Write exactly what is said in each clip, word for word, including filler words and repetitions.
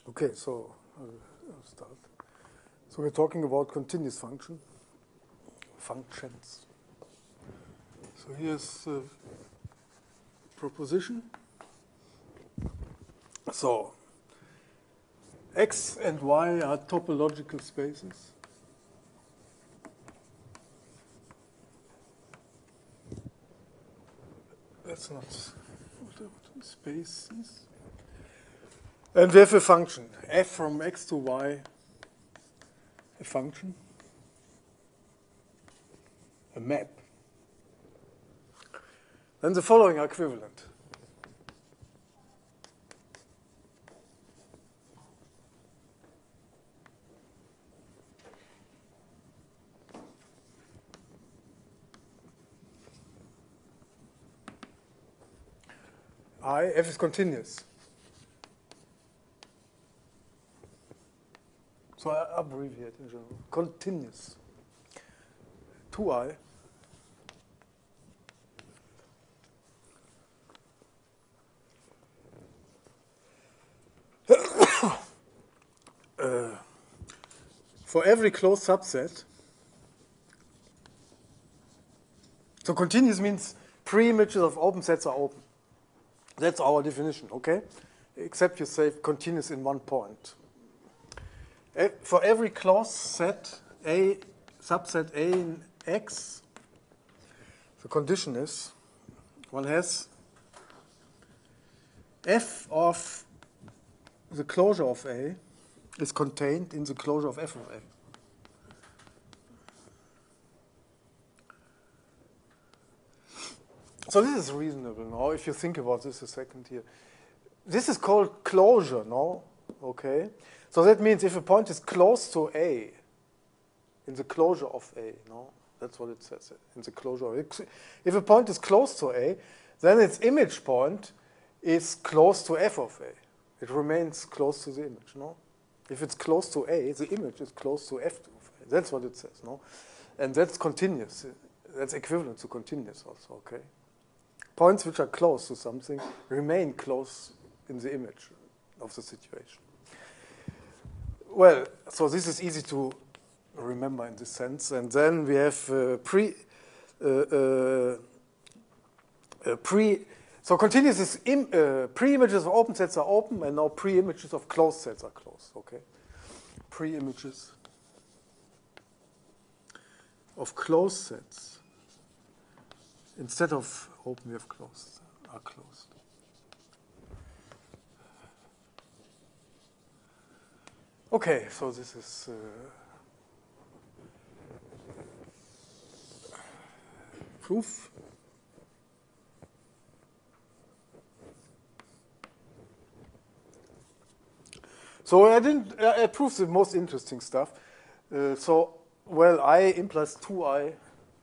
Okay, so I'll, I'll start. So we're talking about continuous function, functions. So here's the proposition. So x and y are topological spaces. That's not what spaces. And we have a function, f from x to y, a function, a map. Then the following are equivalent. I, f is continuous. So I abbreviate in general. Continuous. two i. uh, for every closed subset. So continuous means pre-images of open sets are open. That's our definition, okay? Except you say continuous in one point. For every closed set, A, subset A in X, the condition is one has f of the closure of A is contained in the closure of f of A. So this is reasonable now, if you think about this a second here. This is called closure, no? Okay. So that means if a point is close to A, in the closure of A, no? That's what it says, in the closure of A. If a point is close to A, then its image point is close to f of A. It remains close to the image, no? If it's close to A, the image is close to f of A. That's what it says, no? And that's continuous. That's equivalent to continuous also, okay? Points which are close to something remain close in the image of the situation. Well, so this is easy to remember in this sense. And then we have uh, pre, uh, uh, uh, pre, so continuous is im, uh, pre-images of open sets are open, and now pre-images of closed sets are closed, okay? Pre-images of closed sets, instead of open, we have closed, are closed. Okay, so this is uh, proof. So I didn't, I proved the most interesting stuff. Uh, so, well, I implies two i.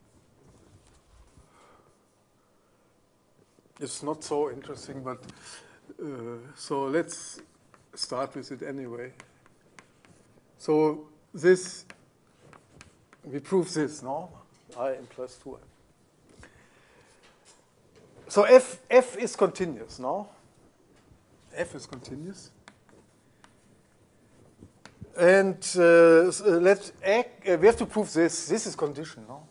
It's not so interesting, but uh, so let's start with it anyway. So this, we prove this, no? I implies two i. So f, f is continuous, no? F is continuous. And uh, so let uh, we have to prove this. This is condition, no?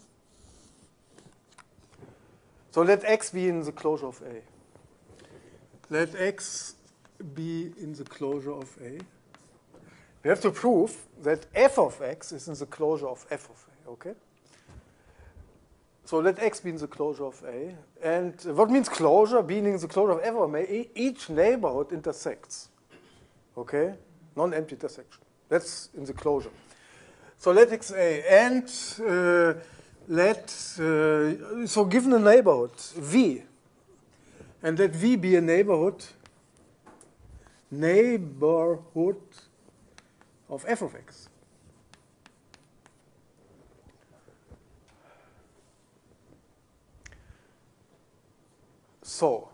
So let x be in the closure of A. Let x be in the closure of A. We have to prove that f of x is in the closure of f of A, okay? So let x be in the closure of A. And what means closure? Being in the closure of f of A, each neighborhood intersects, okay? Non-empty intersection. That's in the closure. So let x A and uh, let, uh, so given a neighborhood, V, and let V be a neighborhood, neighborhood of f of x. So,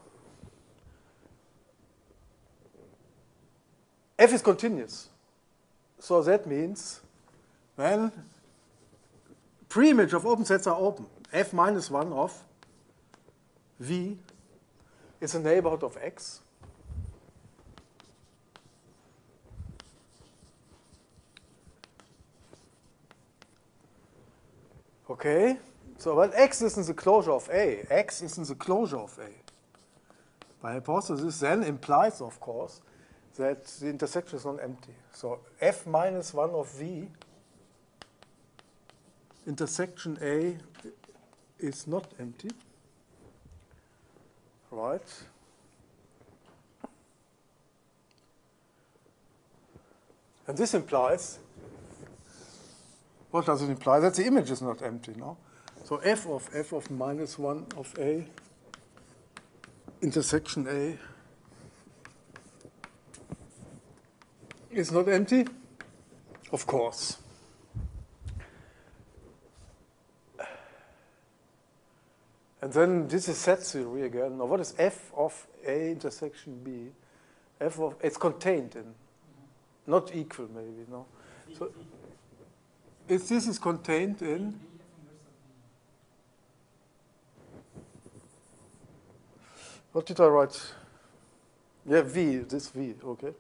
f is continuous. So that means when pre-image of open sets are open, f minus one of V is a neighborhood of x. Okay, so but X is in the closure of A. X is in the closure of A. By hypothesis then implies, of course, that the intersection is not empty. So F minus one of V, intersection A is not empty, right? And this implies, what does it imply? That the image is not empty, no? So f of f of minus one of A, intersection A, is not empty? Of course. And then this is set theory again. Now what is f of A intersection B? F of, it's contained in, not equal maybe, no? So if this is contained in, what did I write? Yeah, V, this V, okay.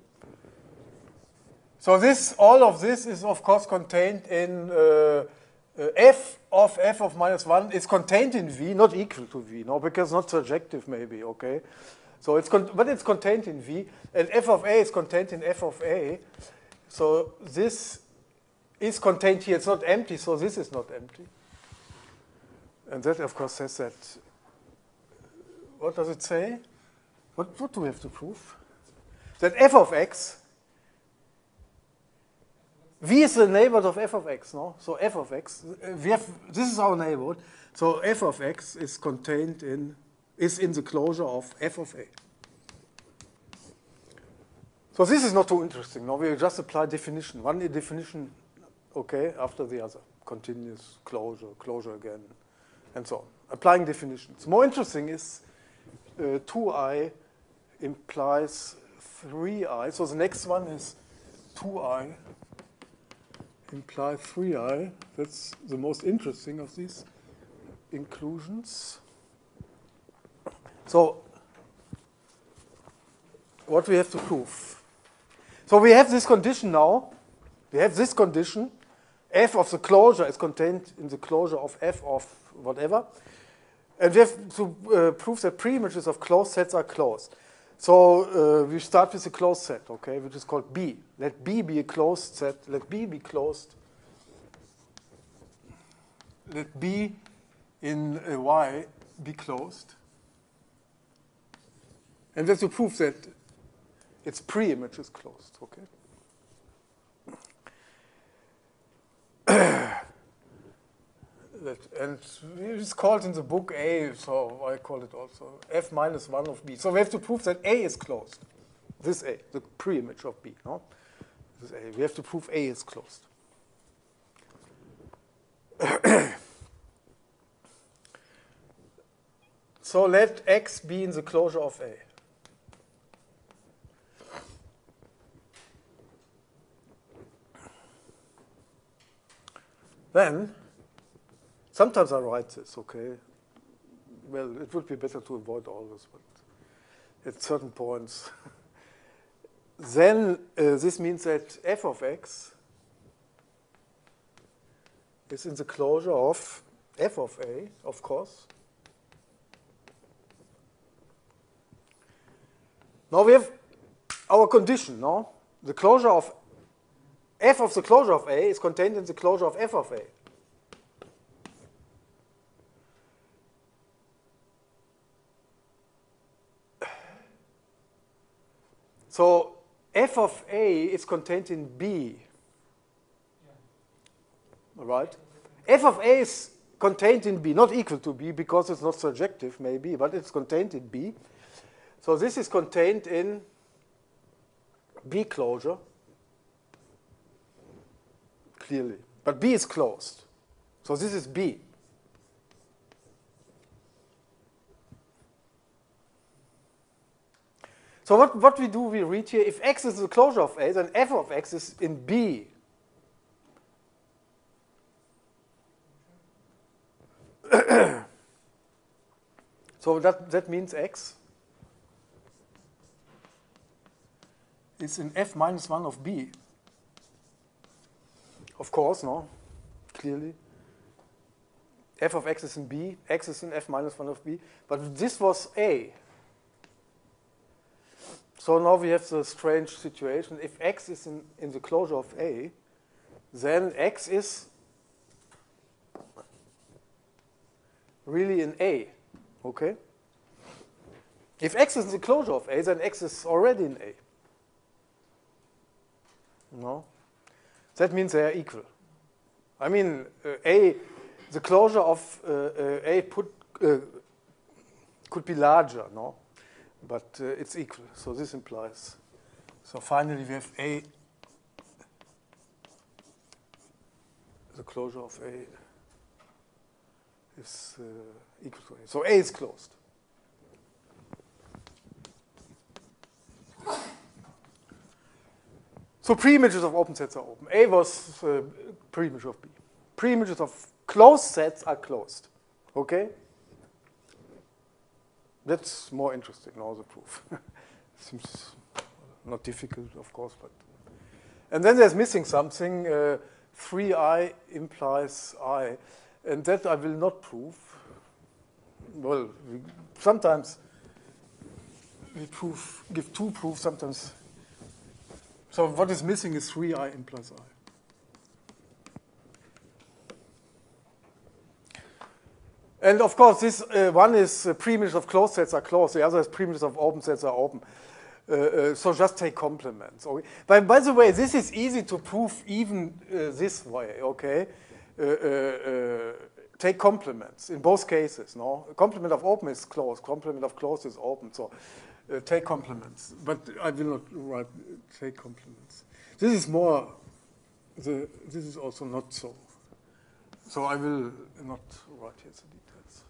So this, all of this is of course contained in uh, uh, f of f of minus one is contained in V, not equal to V, no, because not surjective maybe, okay. So it's con but it's contained in V, and f of A is contained in f of A. So this is contained here. It's not empty, so this is not empty. And that, of course, says that. What does it say? What, what do we have to prove? That f of x, V is the neighborhood of f of x, no? So f of x, we have, this is our neighborhood. So f of x is contained in, is in the closure of f of A. So this is not too interesting. No, we just apply definition. One definition, okay, after the other. Continuous, closure, closure again, and so on. Applying definitions. More interesting is uh, two i implies three i. So the next one is two i imply three i. That's the most interesting of these inclusions. So what we have to prove. So we have this condition now. We have this condition. F of the closure is contained in the closure of f of whatever. And we have to uh, prove that pre-images of closed sets are closed. So uh, we start with a closed set, okay, which is called B. Let B be a closed set. Let B be closed. Let B in uh, Y be closed. And we have to prove that its pre-image is closed, okay? That, and it's called in the book A, so I call it also F minus one of B. So we have to prove that A is closed. This A, the pre-image of B, no? This A. We have to prove A is closed. So let X be in the closure of A. Then, sometimes I write this, okay? Well, it would be better to avoid all this, but at certain points. Then uh, this means that f of x is in the closure of f of A, of course. Now we have our condition, no? The closure of f of the closure of A is contained in the closure of f of A. So f of A is contained in B. All right? F of A is contained in B, not equal to B because it's not surjective maybe, but it's contained in B. So this is contained in B closure, clearly. But B is closed. So this is B. So what, what we do, we read here, if X is the closure of A, then f of X is in B. So that, that means X is in F minus one of B. Of course, no? Clearly. f of x is in B, x is in f minus one of B, but this was A. So now we have the strange situation. If x is in, in the closure of A, then x is really in A, okay? If x is in the closure of A, then x is already in A. No? That means they are equal. I mean, uh, A, the closure of uh, uh, A put, uh, could be larger, no? But uh, it's equal, so this implies. So finally we have A, the closure of A is uh, equal to A. So A is closed. So pre-images of open sets are open. A was uh, pre-image of B. Pre-images of closed sets are closed. Okay? That's more interesting, now the proof. Seems not difficult, of course, but. And then there's missing something. Uh, three i implies I. And that I will not prove. Well, we, sometimes we prove, give two proofs, sometimes. So what is missing is three i implies I. And of course, this uh, one is uh, pre-images of closed sets are closed. The other is pre-images of open sets are open. Uh, uh, so just take complements. Okay? But by the way, this is easy to prove even uh, this way. Okay, uh, uh, uh, take complements in both cases. No, complement of open is closed. Complement of closed is open. So uh, take complements. But I will not write take complements. This is more. The this is also not so. So I will not write here the details.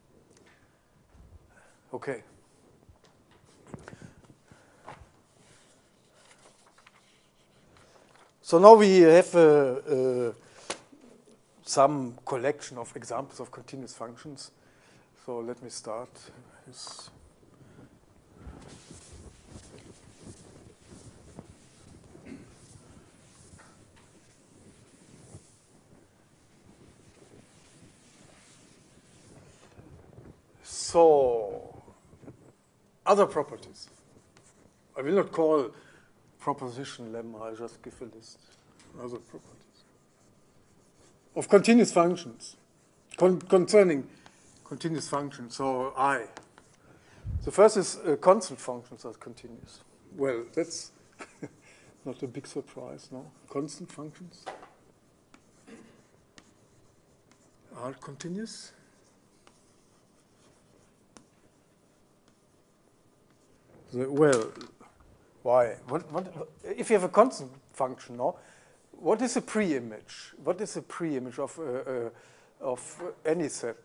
Okay. So now we have uh, uh, some collection of examples of continuous functions. So let me start. Yes. So, other properties. I will not call proposition lemma, I'll just give a list. Other properties. Of continuous functions. Con concerning continuous functions, so I. The first is uh, constant functions are continuous. Well, that's not a big surprise, no? Constant functions are continuous. Well, why? What, what, if you have a constant function, no? What is a pre-image? What is a pre-image of, uh, uh, of any set?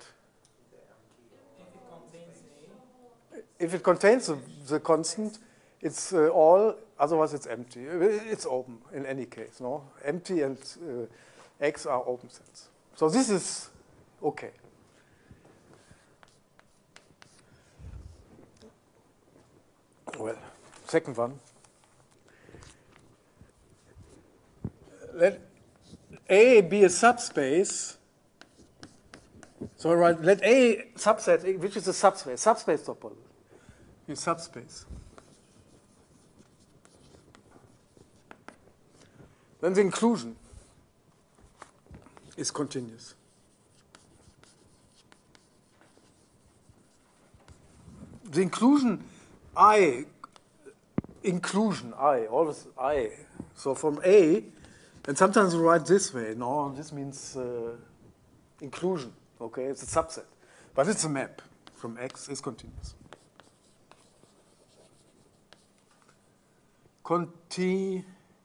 If it contains the, the constant, it's uh, all, otherwise it's empty. It's open in any case, no? Empty and uh, X are open sets. So this is okay. Well, second one. Let A be a subspace. So right, let A subset, which is a subspace, subspace topology, be a subspace. Then the inclusion is continuous. The inclusion I, inclusion I, always I. So from A, and sometimes we write this way. No, this means uh, inclusion. Okay, it's a subset, but it's a map from X is continuous. Continuous.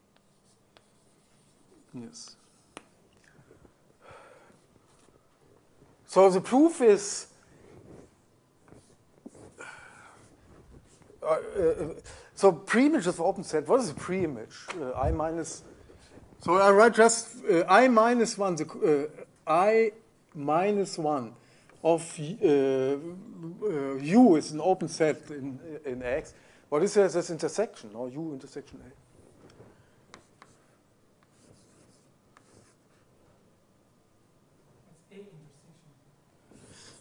So the proof is. Uh, uh, so pre-image of open set, what is a pre-image? Uh, I minus, so I write just uh, I minus one, the, uh, I minus one of uh, uh, U is an open set in, in X. What is this intersection, or U intersection A? It's A intersection.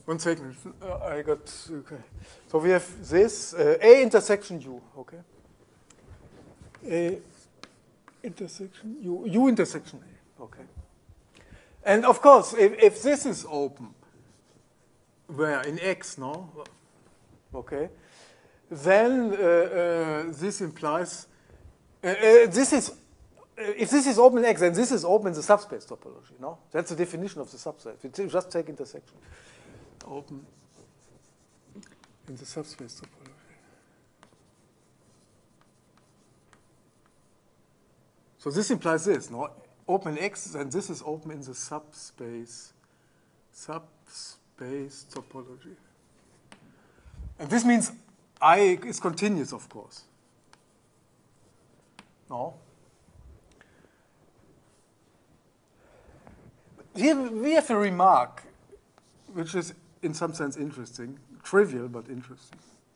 One second. Uh, I got, okay. So we have this, uh, A intersection U, okay? A intersection U, U intersection A, okay? And of course, if, if this is open, where in X, no? Okay. Then uh, uh, this implies, uh, uh, this is, uh, if this is open in X, then this is open in the subspace topology, no? That's the definition of the subspace. We just take intersection. Open in the subspace topology. So this implies this, no? Open X, and this is open in the subspace, subspace topology. And this means I is continuous, of course. No? Here we have a remark, which is in some sense interesting, trivial but interesting.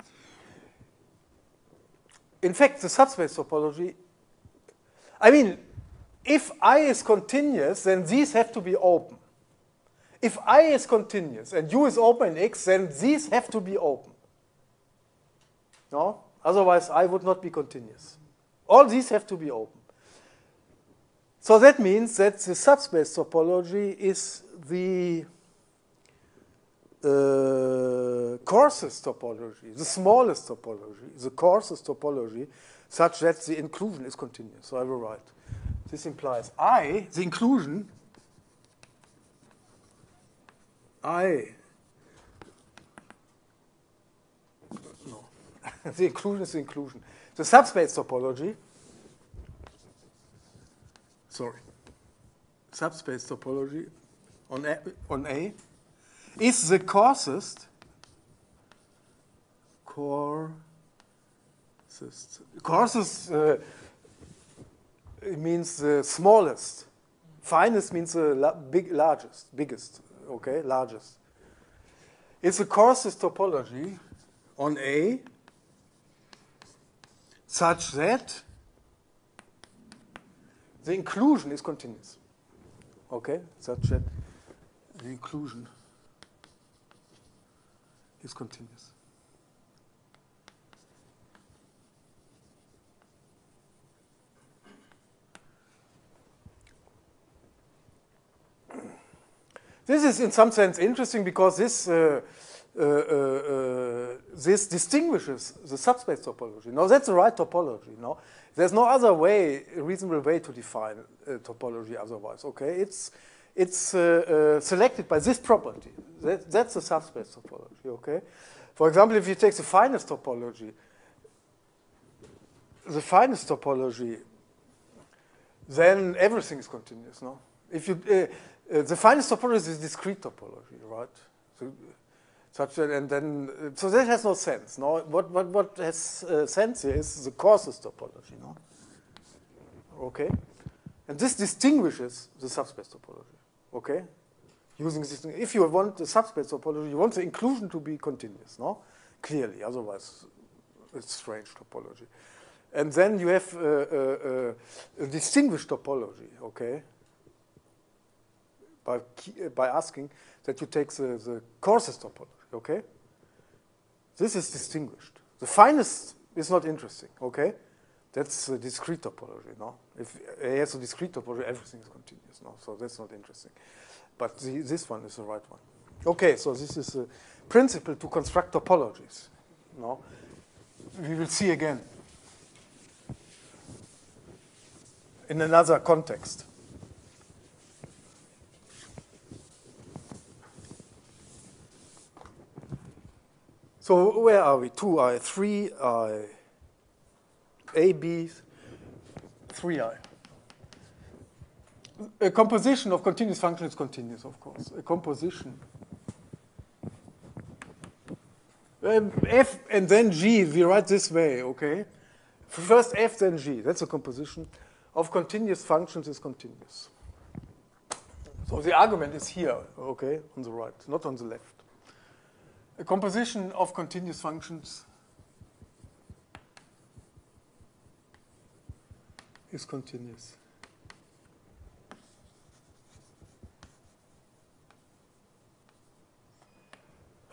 In fact, the subspace topology, I mean, if I is continuous, then these have to be open. If I is continuous and U is open in X, then these have to be open. No? Otherwise, I would not be continuous. All these have to be open. So that means that the subspace topology is the uh, coarsest topology, the smallest topology, the coarsest topology, such that the inclusion is continuous. So I will write. This implies I, the inclusion, I, no, the inclusion is the inclusion. The subspace topology, sorry, subspace topology on A, on A is the coarsest, coarsest, coarsest, uh, it means the smallest. Finest means the la big, largest, biggest, okay, largest. It's the coarsest topology on A such that the inclusion is continuous. Okay, such that the inclusion is continuous. This is in some sense interesting because this uh, uh, uh, uh, this distinguishes the subspace topology. Now that's the right topology. No, there's no other way, a reasonable way to define uh, topology otherwise. Okay, it's it's uh, uh, selected by this property. That, that's the subspace topology. Okay, for example, if you take the finest topology, the finest topology, then everything is continuous. No, if you uh, Uh, the finest topology is discrete topology, right? So, such that, and then, uh, so that has no sense. No, what what what has uh, sense here is the coarsest topology, no? Okay, and this distinguishes the subspace topology. Okay, using this, if you want the subspace topology, you want the inclusion to be continuous, no? Clearly, otherwise it's strange topology. And then you have uh, uh, uh, a distinguished topology. Okay. By, by asking that you take the, the coarsest topology, okay? This is distinguished. The finest is not interesting, okay? That's a discrete topology, no? If A has a discrete topology, everything is continuous, no? So that's not interesting. But the, this one is the right one. Okay, so this is a principle to construct topologies, no? We will see again in another context. So where are we? two i, three i, A, B, three i. A composition of continuous functions is continuous, of course. A composition. Um, F and then G, we write this way, okay? First F, then G. That's a composition of continuous functions is continuous. So the argument is here, okay, on the right, not on the left. A composition of continuous functions is continuous.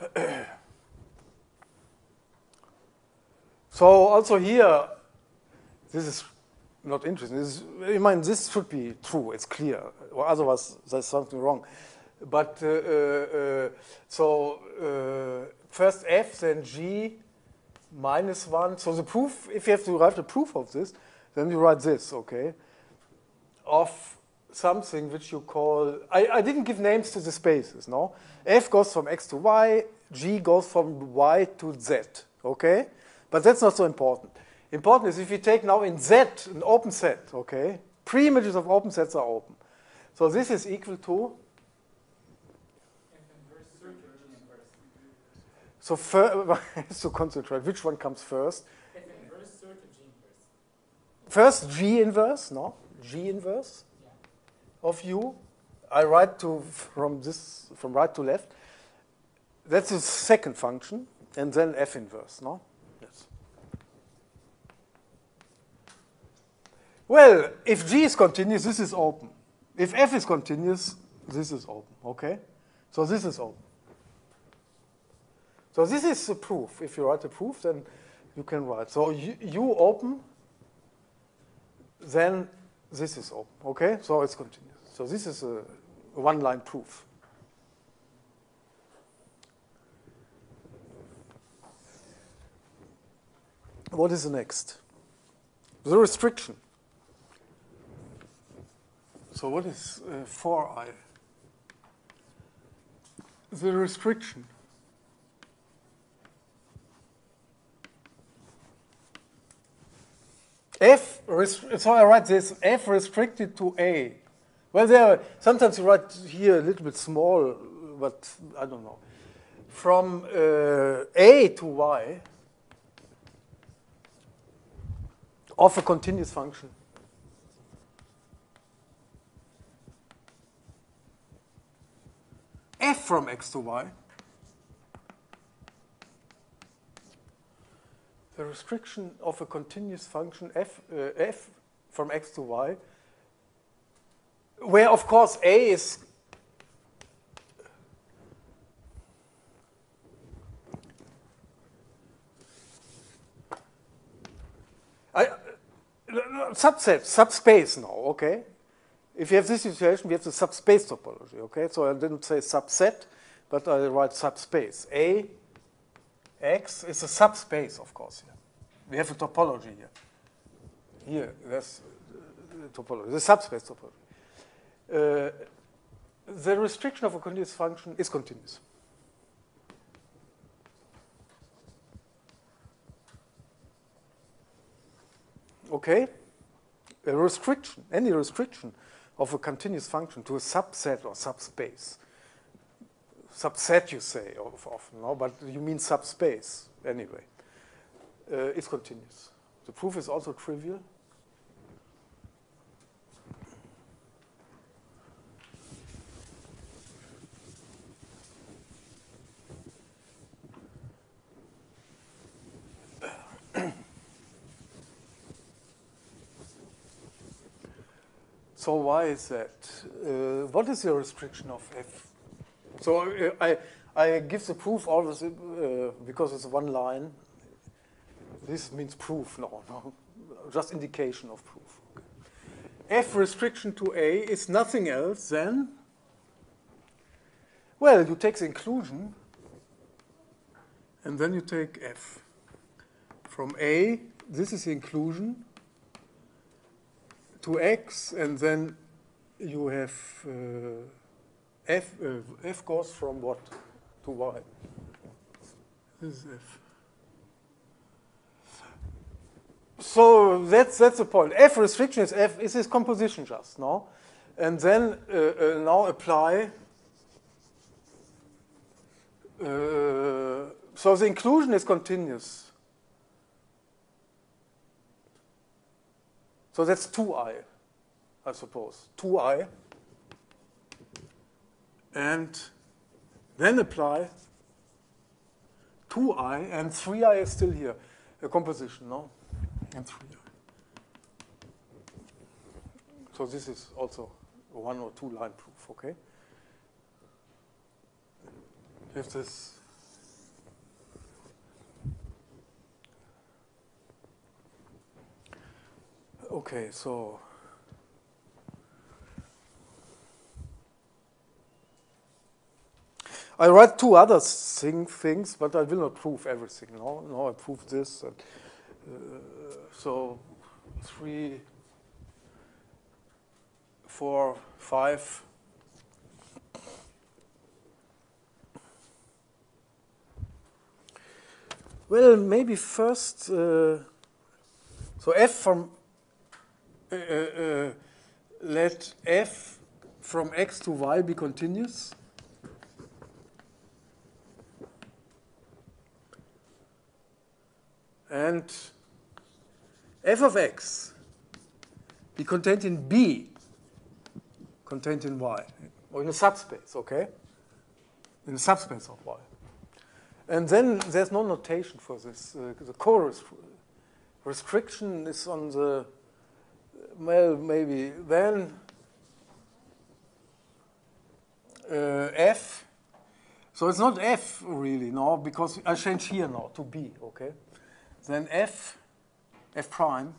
So also here, this is not interesting. This is, I mean, this should be true. It's clear. Or otherwise, there's something wrong. But uh, uh, uh, so uh, first F, then G minus one. So the proof, if you have to write the proof of this, then you write this, okay, of something which you call, I, I didn't give names to the spaces, no? F goes from X to Y, G goes from Y to Z, okay? But that's not so important. Important is if you take now in Z an open set, okay? Pre-images of open sets are open. So this is equal to? So first, to concentrate, which one comes first? F inverse, third, or G inverse? First G inverse, no? G inverse Yeah. of U. I write to from this from right to left. That's the second function, and then F inverse, no? Yes. Well, if G is continuous, this is open. If F is continuous, this is open, okay? So this is open. So this is the proof. If you write the proof, then you can write. So U, U open, then this is open, okay? So it's continuous. So this is a one-line proof. What is the next? The restriction. So what is uh, four I? The restriction. F, so I write this, F restricted to A. Well, there are, sometimes you write here a little bit small, but I don't know. From uh, A to Y of a continuous function. F from X to Y. The restriction of a continuous function f, uh, f from X to Y, where of course A is I, uh, subset, subspace now, okay? If you have this situation, we have the subspace topology, okay? So I didn't say subset, but I write subspace. A, X is a subspace, of course, here. We have a topology here. Here, that's the topology, the subspace topology. Uh, the restriction of a continuous function is continuous. Okay? A restriction, any restriction of a continuous function to a subset or subspace. Subset, you say often, no? But you mean subspace anyway. Uh, it's continuous. The proof is also trivial. So why is that? Uh, what is the restriction of F? So uh, I, I give the proof always uh, because it's one line. This means proof, no, no, just indication of proof. Okay. F restriction to A is nothing else than, well, you take the inclusion, and then you take F. From A, this is the inclusion, to X, and then you have uh, F, uh, F goes from what to Y? This is F. So that's, that's the point. F restriction is F, is this composition just, no? And then uh, uh, now apply, uh, so the inclusion is continuous. So that's two I, I suppose, two I. And then apply two I, and three I is still here, a composition, no? And three I. So this is also a one or two line proof, okay? You have this Okay, so I write two other thing, things, but I will not prove everything. No, no, I prove this. And, uh, so three, four, five. Well, maybe first. Uh, so f from uh, uh, let f from x to y be continuous. And f of x be contained in B, contained in Y, or in a subspace, okay? In a subspace of Y. And then there's no notation for this. Uh, the chorus restriction is on the, well, maybe then uh, F. So it's not F really, no, because I change here now to B, okay? Then F, F prime.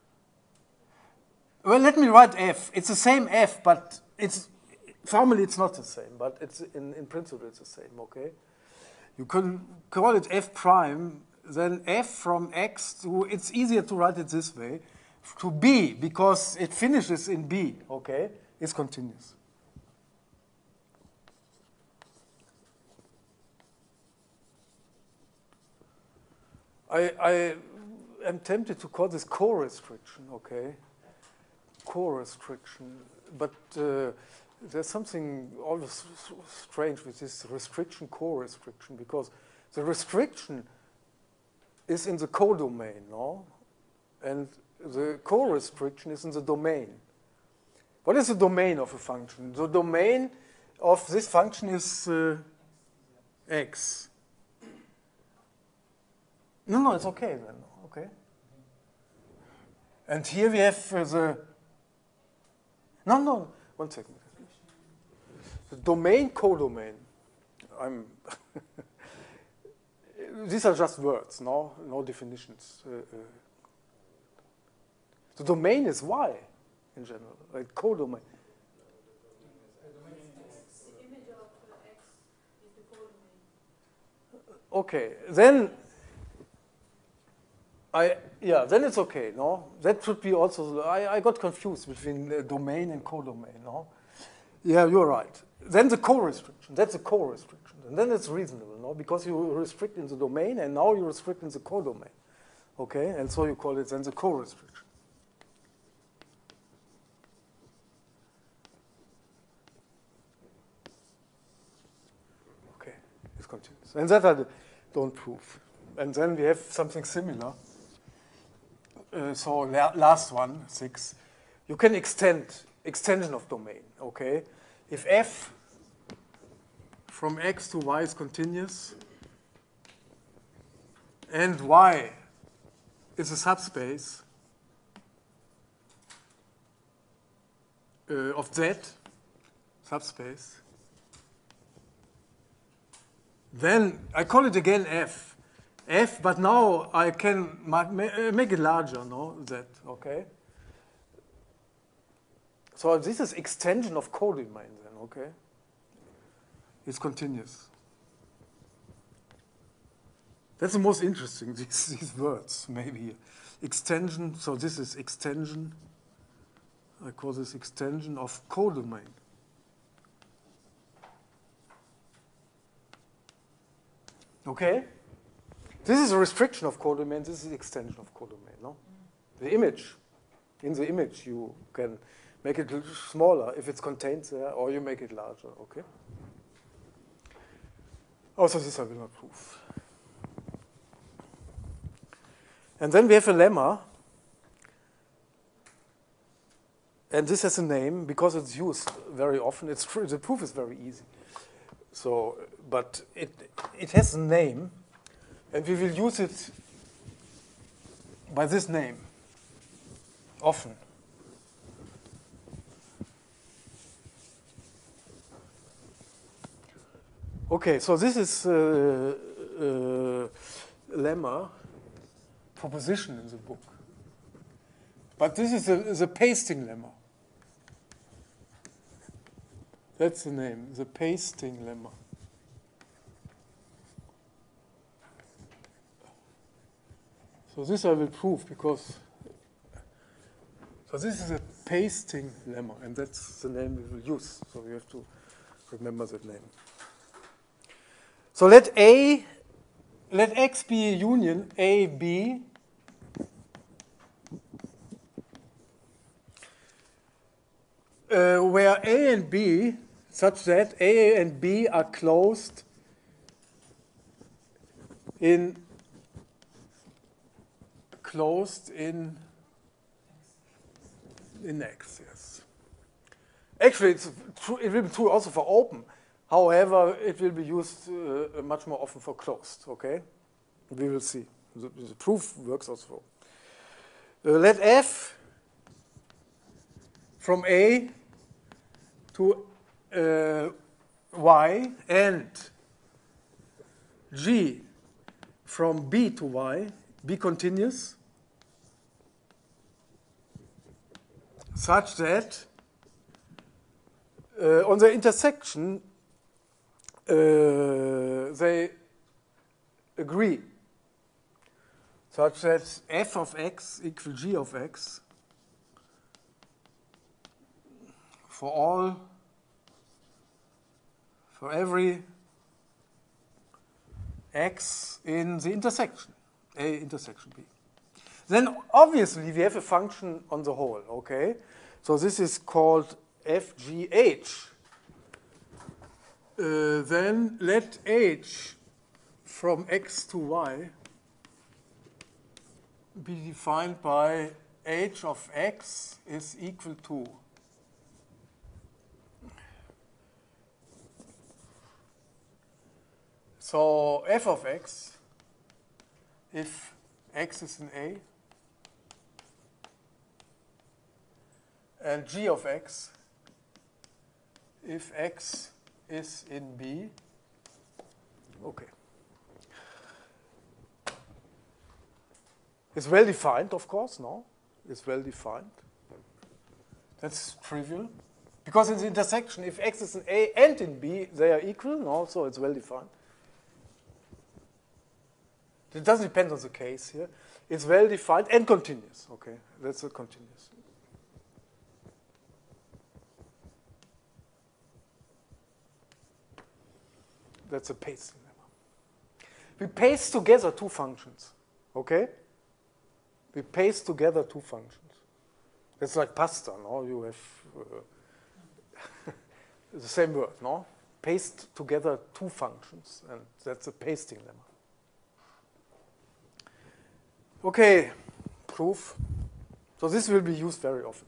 Well, let me write F. It's the same F, but it's formally it's not the same, but it's in, in principle it's the same, okay? You can call it F prime, then F from X to, it's easier to write it this way, to B, because it finishes in B, okay? It's continuous. I, I am tempted to call this co-restriction, okay? Co-restriction, but uh, there's something always strange with this restriction, co-restriction, because the restriction is in the codomain, no? And the co-restriction is in the domain. What is the domain of a function? The domain of this function is uh, x. No, no, it's okay then, okay? And here we have uh, the, no, no, one second. The domain, codomain. I'm, these are just words, no, no definitions. Uh, uh, the domain is Y in general, like codomain. The image of uh, X is the codomain. Okay, then I, yeah, then it's okay, no? That should be also, I, I got confused between uh, domain and codomain, no? Yeah, you're right. Then the co-restriction, that's a co-restriction. And then it's reasonable, no? Because you restrict in the domain and now you restrict in the codomain, okay? And so you call it then the co-restriction. Okay, it's continuous. And that I don't prove. And then we have something similar. Uh, so la last one, six. You can extend, extension of domain, okay? If f from x to y is continuous, and y is a subspace uh, of Z, subspace, then I call it again f. F, but now I can make it larger, no, Z, okay? So this is extension of codomain then, okay? It's continuous. That's the most interesting, these, these words, maybe. Extension, so this is extension. I call this extension of codomain. Okay? This is a restriction of codomain, this is extension of codomain, no? The image, in the image you can make it smaller if it's contained there, or you make it larger, okay? Also, this I will not prove. And then we have a lemma, and this has a name because it's used very often. It's true, the proof is very easy. So, but it, it has a name, and we will use it by this name often. Okay, so this is uh, uh, lemma proposition in the book. But this is the, the pasting lemma. That's the name, the pasting lemma. So this I will prove because, so this is a pasting lemma, and that's the name we will use. So you have to remember that name. So let A, let X be a union A, B, uh, where A and B, such that A and B are closed in closed in in X, yes. Actually, it's true, it will be true also for open. However, it will be used uh, much more often for closed, okay? We will see. The, the proof works also for. Uh, let F from A to uh, Y and G from B to Y be continuous such that uh, on the intersection uh, they agree, such that f of x equal g of x for all, for every x in the intersection, A intersection B. Then obviously we have a function on the whole, okay? So this is called F G H. Uh, then let H from X to Y be defined by H of X is equal to so F of X, if X is in A, and G of X, if X is in B. Okay. It's well defined, of course, no? It's well defined. That's trivial. Because in the intersection, if X is in A and in B, they are equal, no? So it's well defined. It doesn't depend on the case here. It's well defined and continuous, okay? That's a continuous. That's a pasting lemma. We paste together two functions, okay? We paste together two functions. It's like pasta, no? You have uh, the same word, no? Paste together two functions, and that's a pasting lemma. Okay, proof. So this will be used very often.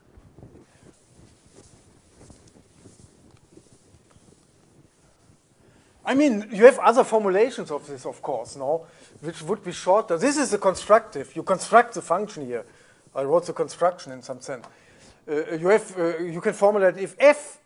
I mean, you have other formulations of this, of course, no? Which would be shorter. This is a constructive. You construct the function here. I wrote the construction in some sense. Uh, you have, uh, you can formulate if f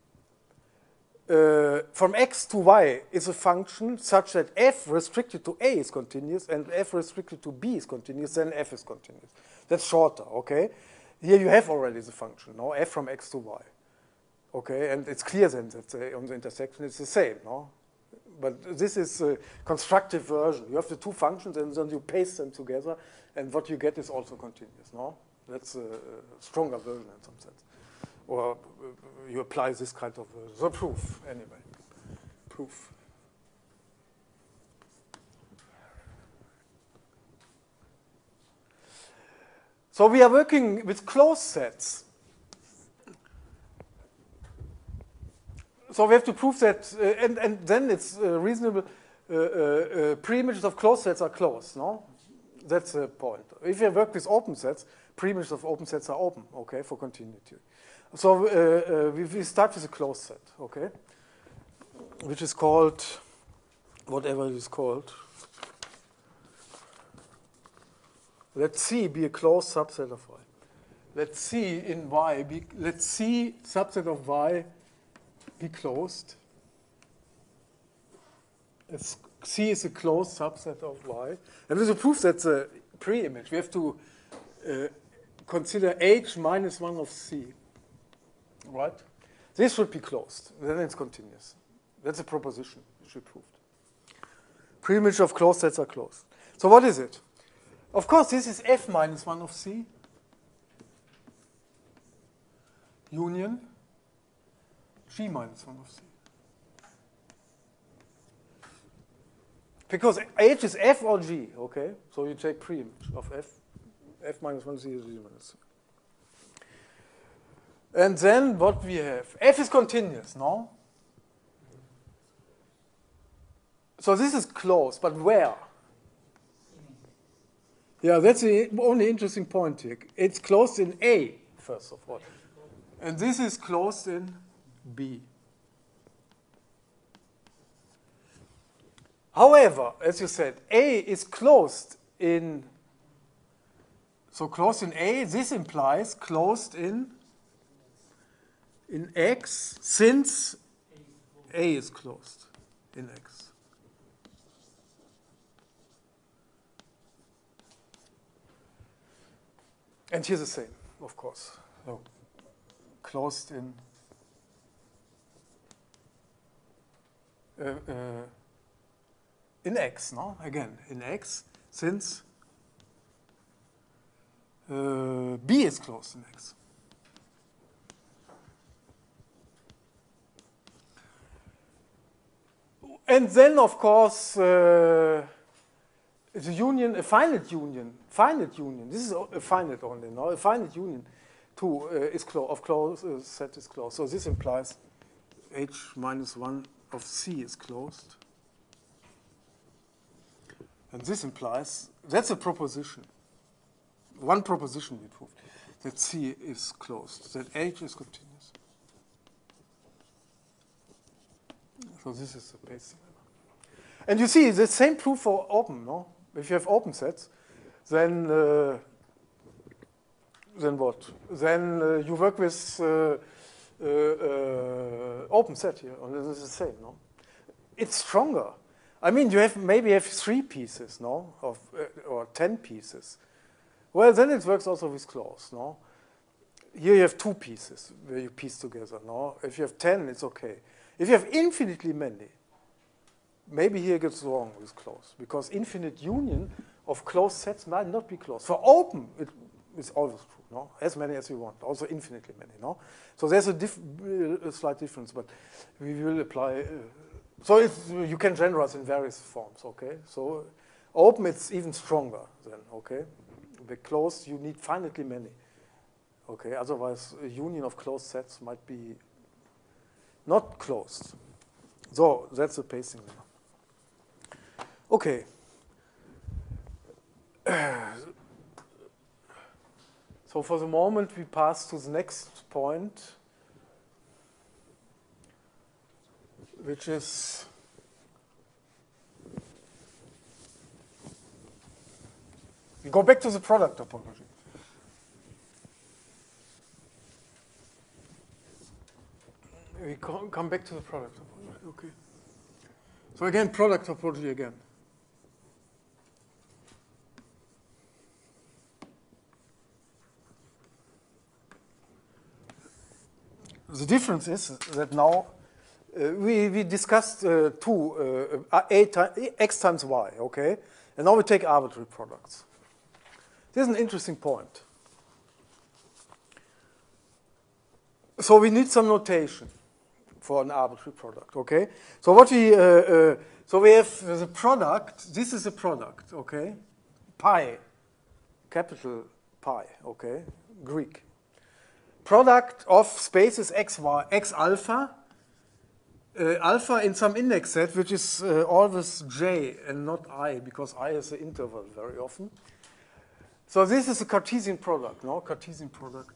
uh, from x to y is a function such that f restricted to a is continuous and f restricted to b is continuous, then f is continuous. That's shorter, okay? Here you have already the function, no? F from x to y. Okay, and it's clear then that uh, on the intersection it's the same, no? But this is a constructive version. You have the two functions and then you paste them together, and what you get is also continuous, no? That's a stronger version in some sense. Or you apply this kind of version. So proof, anyway. Proof. So we are working with closed sets. So we have to prove that, uh, and, and then it's uh, reasonable, uh, uh, uh, pre-images of closed sets are closed, no? That's the point. If you work with open sets, pre-images of open sets are open, okay, for continuity. So uh, uh, we, we start with a closed set, okay, which is called, whatever it is called. Let C be a closed subset of Y. Let C in Y be, let C subset of Y be closed. It's, C is a closed subset of Y. And there's a proof that's a pre-image. We have to uh, consider H minus one of C, right? This should be closed. Then it's continuous. That's a proposition which we proved. Preimage of closed sets are closed. So what is it? Of course, this is F minus one of C union G minus one of C. Because H is F or G, okay? So you take preimage of F. F minus one C is G minus C. And then what we have? F is continuous, no? So this is closed, but where? Yeah, that's the only interesting point here. It's closed in A, first of all. And this is closed in B. However, as you said, A is closed in, so closed in A, this implies closed in, in X, since A is closed in X. And here's the same, of course. So closed in uh, uh, in X, no? Again, in X, since uh, B is closed in X. And then, of course, uh, the union, a finite union, finite union. This is a finite only, no? A finite union, too, uh, is closed. Of closed uh, set is closed. So this implies H minus one of C is closed. And this implies, that's a proposition. One proposition we proved, that C is closed, that H is continuous. So this is the basic. And you see, the same proof for open, no? If you have open sets, then uh, then what? Then uh, you work with uh, uh, uh, open set here, and this is the same, no? It's stronger. I mean, you have maybe have three pieces, no, of uh, or ten pieces. Well, then it works also with clause, no. Here you have two pieces where you piece together, no. If you have ten, it's okay. If you have infinitely many, maybe here it gets wrong with clause, because infinite union of closed sets might not be closed. For open, it is always true, no? As many as you want, also infinitely many, no? So there's a, diff a slight difference, but we will apply. Uh, so it's, you can generalize in various forms, okay? So open, it's even stronger then, okay? The closed, you need finitely many, okay? Otherwise, a union of closed sets might be not closed. So that's the pacing now. Okay. So for the moment, we pass to the next point, which is we go back to the product topology. We come back to the product topology. Okay. So again, product topology again. The difference is that now uh, we, we discussed uh, two, uh, a time, x times y, okay? And now we take arbitrary products. This is an interesting point. So we need some notation for an arbitrary product, okay? So what we, uh, uh, so we have the product, this is a product, okay? Pi, capital pi, okay? Greek. Product of spaces x, y, x alpha, uh, alpha in some index set, which is uh, always j and not I, because I is an interval very often. So this is a Cartesian product, no? Cartesian product.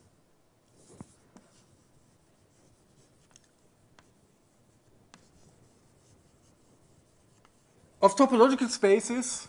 Of topological spaces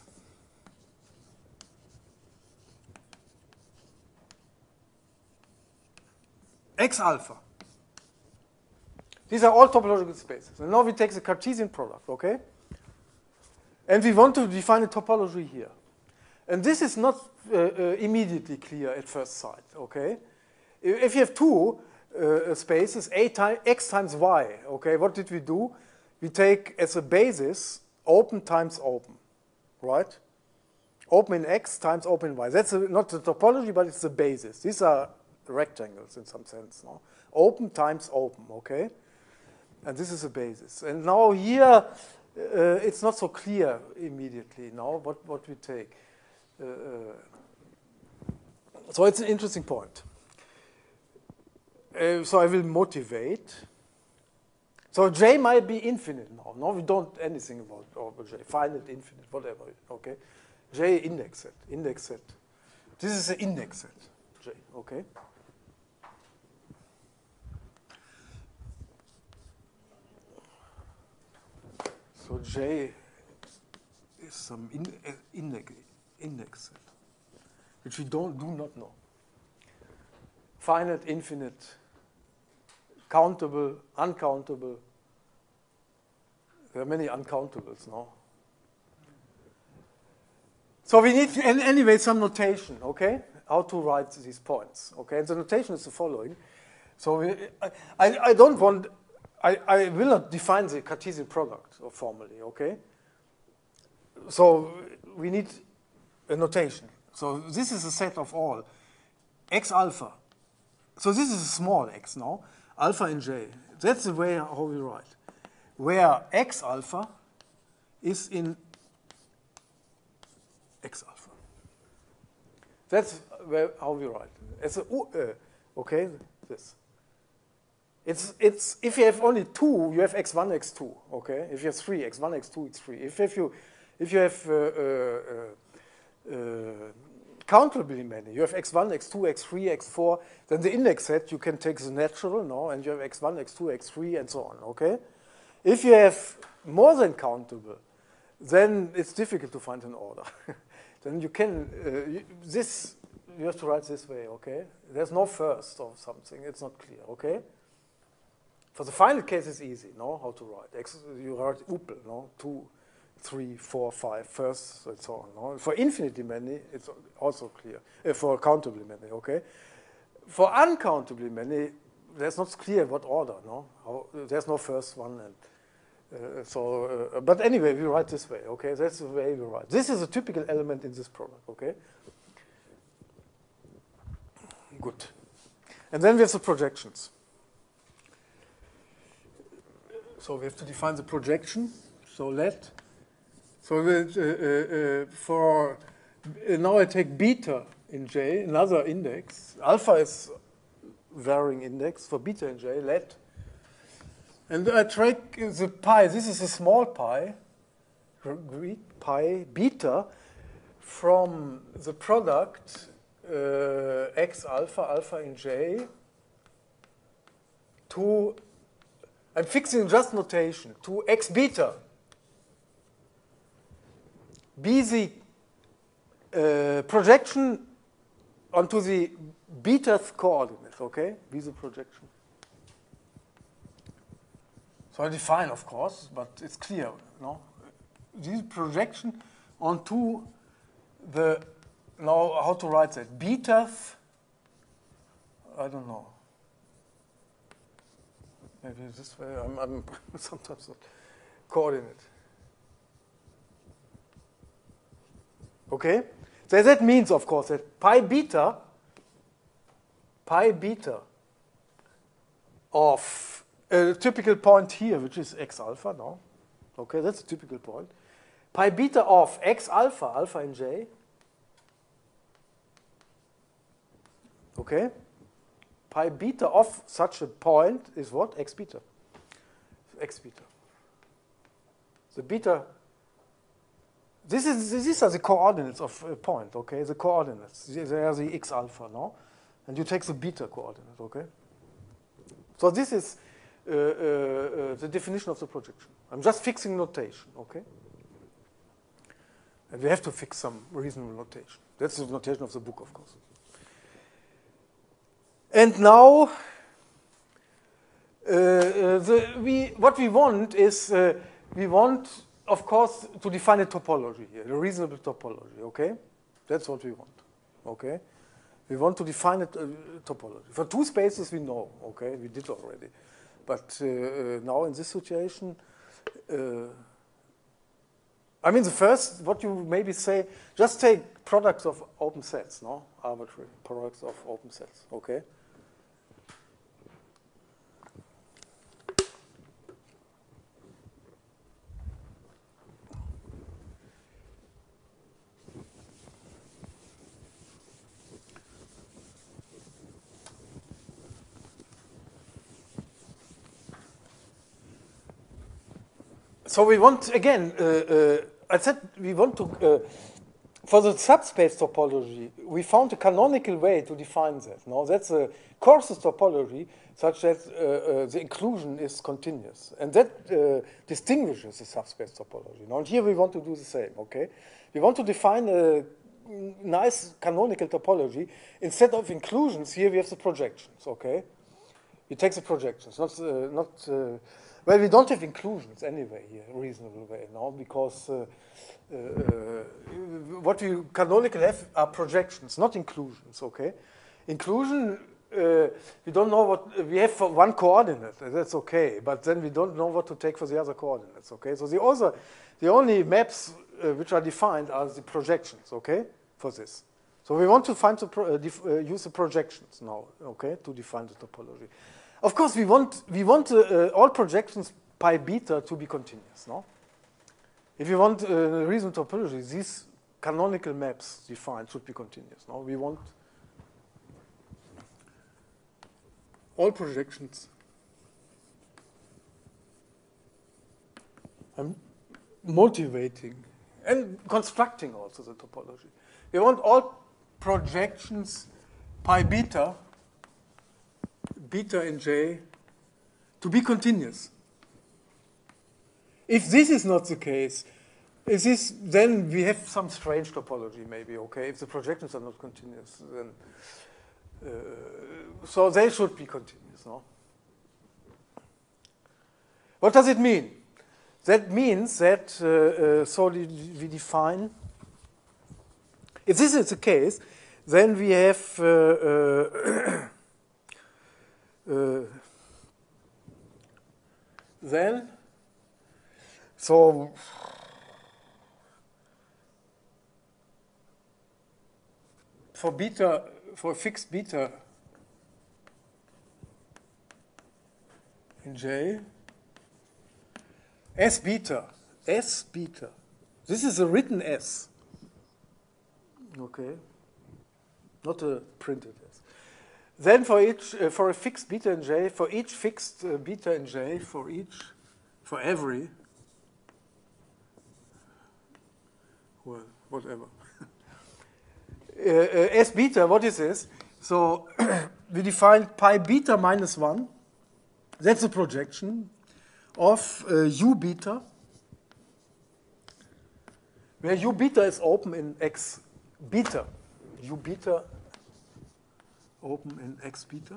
x alpha. These are all topological spaces. And now we take the Cartesian product, okay? And we want to define a topology here. And this is not uh, uh, immediately clear at first sight, okay? If you have two uh, spaces, a time, x times y, okay, what did we do? We take as a basis open times open, right? Open in x times open in y. That's a, not the topology, but it's the basis. These are rectangles in some sense, no? Open times open, okay? And this is a basis. And now here, uh, it's not so clear immediately now what, what we take. Uh, so it's an interesting point. Uh, so I will motivate. So J might be infinite now. Now we don't anything about over J. Finite, infinite, whatever. Okay. J index set. Index set. This is an index set. J. Okay. So J is some in, uh, index index set, which we don't do not know. Finite, infinite, countable, uncountable. There are many uncountables now. So we need, anyway, some notation, okay? How to write these points, okay? And the notation is the following. So we, I, I don't want, I, I will not define the Cartesian product formally, okay? So we need a notation. So this is a set of all x alpha. So this is a small x now, alpha in J. That's the way how we write. Where x alpha is in x alpha. That's where, how we write. It's a, uh, okay, this. It's, it's, if you have only two, you have x one, x two, okay? If you have three, x one, x two, it's three. If, if, you, if you have uh, uh, uh, countably many, you have x one, x two, x three, x four, then the index set, you can take the natural, no? And you have x one, x two, x three, and so on, okay? If you have more than countable, then it's difficult to find an order. Then you can, uh, you, this, you have to write this way, okay? There's no first or something, it's not clear, okay? For the final case, it's easy, no? How to write. X, you write upel, no? Two, three, four, five, first, and so on, no? For infinitely many, it's also clear. Uh, for countably many, okay? For uncountably many, there's not clear what order, no? How, there's no first one, and uh, so, uh, but anyway, we write this way, okay? That's the way we write. This is a typical element in this product, okay? Good. And then we have the projections. So we have to define the projection. So let, so that, uh, uh, for, uh, now I take beta in J, another index. Alpha is varying index. For beta in J, let. And I take the pi, this is a small pi, Greek pi, beta, from the product uh, x alpha, alpha in J, to, I'm fixing just notation, to x beta. Be the uh, projection onto the beta's coordinate, okay? Be the projection. So I define, of course, but it's clear, no? This projection onto the, now how to write that? Beta's, I don't know. Maybe this way, I'm, I'm sometimes not. Coordinate. Okay? So that means, of course, that pi beta, pi beta of a typical point here, which is x alpha now. Okay, that's a typical point. Pi beta of x alpha, alpha in J. Okay? Pi beta of such a point is what? X beta. X beta. The beta, this is, these are the coordinates of a point, okay? The coordinates. They are the x alpha now. And you take the beta coordinate, okay? So this is uh, uh, uh, the definition of the projection. I'm just fixing notation, okay? And we have to fix some reasonable notation. That's the notation of the book, of course. And now, uh, uh, the, we, what we want is, uh, we want, of course, to define a topology here, a reasonable topology, okay? That's what we want, okay? We want to define a uh, topology. For two spaces, we know, okay? We did already. But uh, uh, now in this situation, uh, I mean, the first, what you maybe say, just take products of open sets, no? Arbitrary products of open sets, okay? So we want, again, uh, uh, I said we want to, uh, for the subspace topology, we found a canonical way to define that. No, that's a coarser topology such that uh, uh, the inclusion is continuous. And that uh, distinguishes the subspace topology. Now, and here we want to do the same, okay? We want to define a nice canonical topology. Instead of inclusions, here we have the projections, okay? We take the projections, not, uh, not uh, well, we don't have inclusions anyway here, reasonable way, no, because uh, uh, uh, what we canonically have are projections, not inclusions, okay? Inclusion, uh, we don't know what, we have for one coordinate, that's okay, but then we don't know what to take for the other coordinates, okay? So the other, the only maps uh, which are defined are the projections, okay, for this. So we want to find the pro uh, uh, use the projections now, okay, to define the topology. Of course, we want we want uh, uh, all projections pi beta to be continuous. No, if you want uh, a reasonable topology, these canonical maps defined should be continuous. No, we want all projections. I'm motivating and constructing also the topology. We want all projections pi beta. Beta in J to be continuous. If this is not the case, is this, then we have some strange topology maybe, okay? If the projections are not continuous, then uh, so they should be continuous, no? What does it mean? That means that, uh, uh, so we define, if this is the case, then we have uh, uh, Uh, then, so for beta, for fixed beta in J, S beta, S beta, this is a written S, okay, not a printed S. Then for each, uh, for a fixed beta in J, for each fixed uh, beta in J, for each, for every, well, whatever. uh, uh, S beta, what is this? So we define pi beta minus one. That's a projection of uh, U beta, where U beta is open in X beta. U beta open in X beta.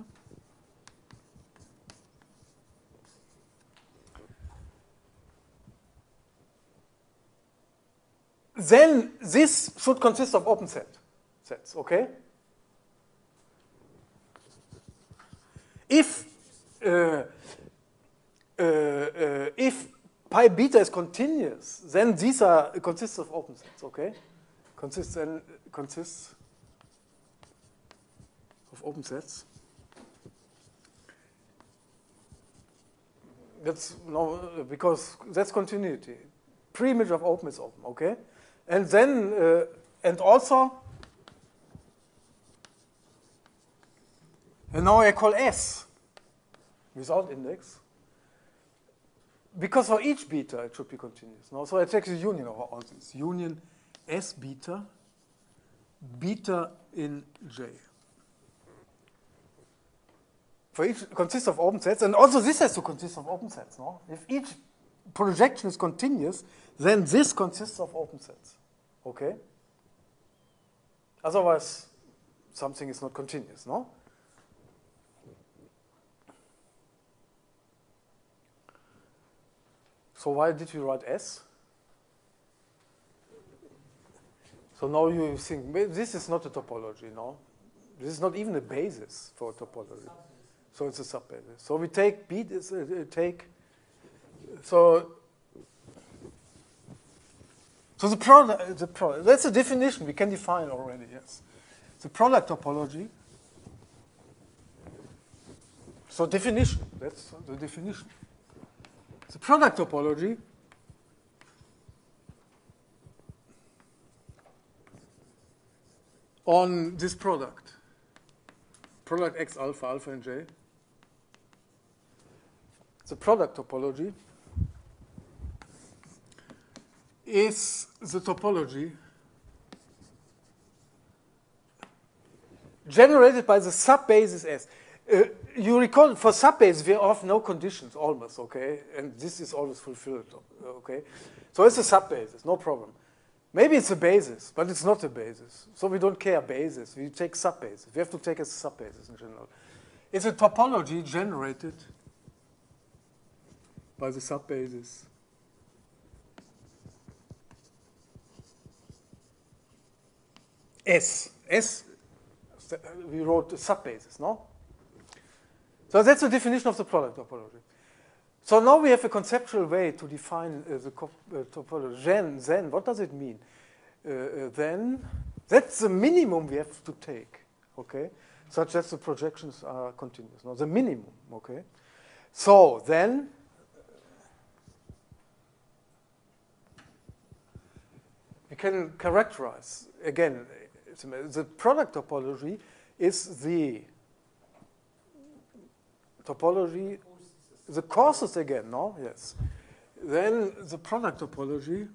Then this should consist of open set sets, okay? If uh, uh, uh, if pi beta is continuous, then these are consists of open sets, okay? Consists and consists of open sets. That's no, because that's continuity. Pre-image of open is open, okay? And then, uh, and also, and now I call S without index, because for each beta it should be continuous. Now, so I take the union of all this. Union S beta, beta in J. For each consists of open sets, and also this has to consist of open sets, no? If each projection is continuous, then this consists of open sets, okay? Otherwise, something is not continuous, no? So why did we write S? So now you think, "Well, this is not a topology, no? This is not even a basis for a topology. So it's a subbasis. So we take beat is uh, take so so the product the product that's a definition we can define already, yes. The product topology. So definition, that's the definition. The product topology on this product, product X alpha, alpha and J, the product topology is the topology generated by the subbasis S. Uh, you recall for subbases we have no conditions almost, okay? And this is always fulfilled, okay? So it's a subbasis, no problem. Maybe it's a basis, but it's not a basis. So we don't care basis, we take subbasis. We have to take a subbasis in general. It's a topology generated by the subbasis S. S, we wrote the subbasis, no? So that's the definition of the product topology. So now we have a conceptual way to define uh, the uh, topology. Then, then, what does it mean? Uh, uh, then, that's the minimum we have to take, okay? Such that the projections are continuous. Now, the minimum, okay? So then, we can characterize, again, the product topology is the topology, the courses again, no? Yes. Then the product topology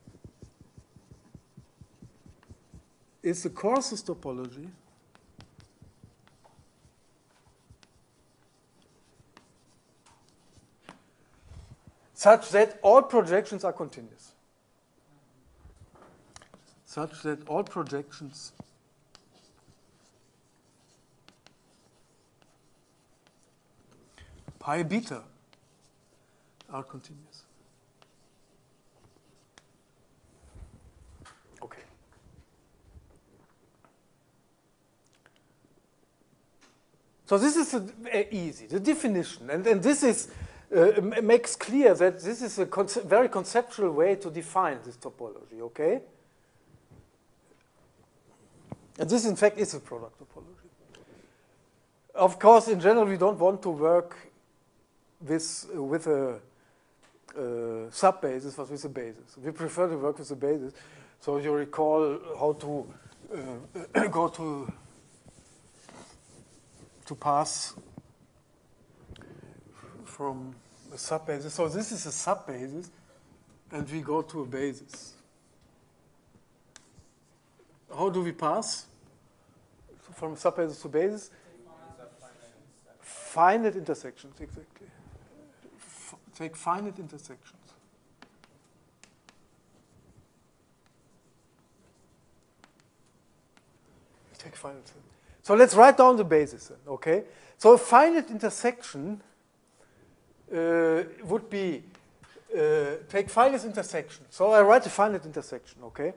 is the courses topology such that all projections are continuous. Such that all projections pi beta are continuous. Okay. So this is a, a easy, the definition. And, and this is, uh, makes clear that this is a conce very conceptual way to define this topology, okay? And this, in fact, is a product topology. Of course, in general, we don't want to work with, uh, with a uh, subbasis, but with a basis. We prefer to work with a basis. So you recall how to uh, go to, to pass from a subbasis. So this is a subbasis, and we go to a basis. How do we pass from subbasis to basis? Finite intersections, exactly. F take finite intersections. Take finite. So let's write down the basis then, okay? So a finite intersection uh, would be, uh, take finite intersection. So I write a finite intersection, okay?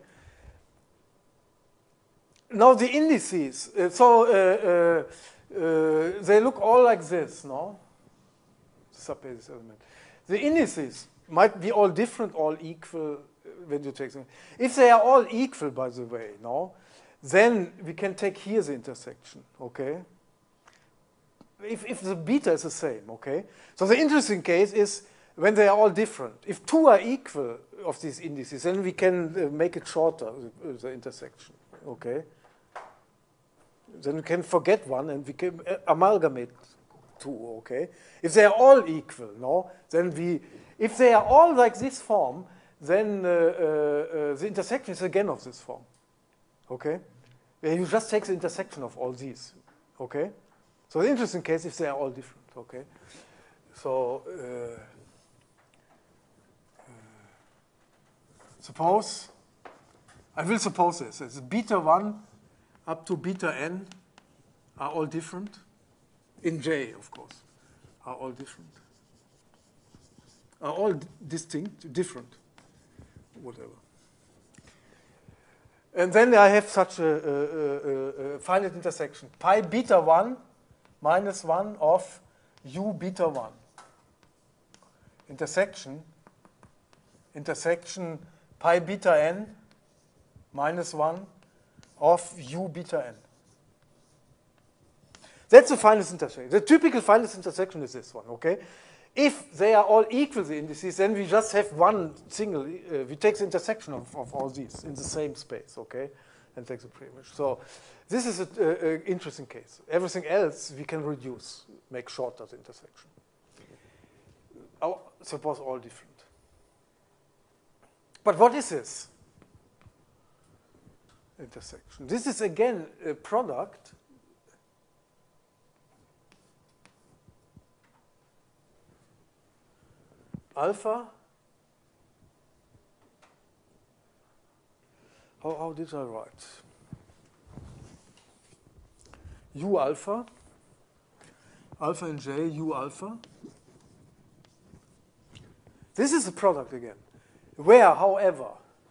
Now the indices, uh, so uh, uh, uh, they look all like this, no? Subbasis element. The indices might be all different, all equal when you take them. If they are all equal, by the way, no, then we can take here the intersection, okay? If, if the beta is the same, okay? So the interesting case is when they are all different. If two are equal of these indices, then we can uh, make it shorter, the, the intersection, okay? Then we can forget one and we can amalgamate two, okay? If they are all equal, no, then we, if they are all like this form, then uh, uh, uh, the intersection is again of this form, okay? Where you just take the intersection of all these, okay? So the interesting case if they are all different, okay? So uh, uh, suppose, I will suppose this, it's beta one up to beta n are all different. In J, of course, are all different. Are all distinct, different, whatever. And then I have such a, a, a, a finite intersection, pi beta one minus one of u beta one. Intersection, intersection pi beta n minus one of u beta n. That's the finest intersection. The typical finest intersection is this one, okay? If they are all equal, the indices, then we just have one single, uh, we take the intersection of, of all these in the same space, okay? And take the preimage. So this is an interesting case. Everything else we can reduce, make shorter the intersection. Oh, suppose all different. But what is this intersection? This is again a product alpha. How, how did I write? U alpha, alpha and j, U alpha. This is a product again. Where, however,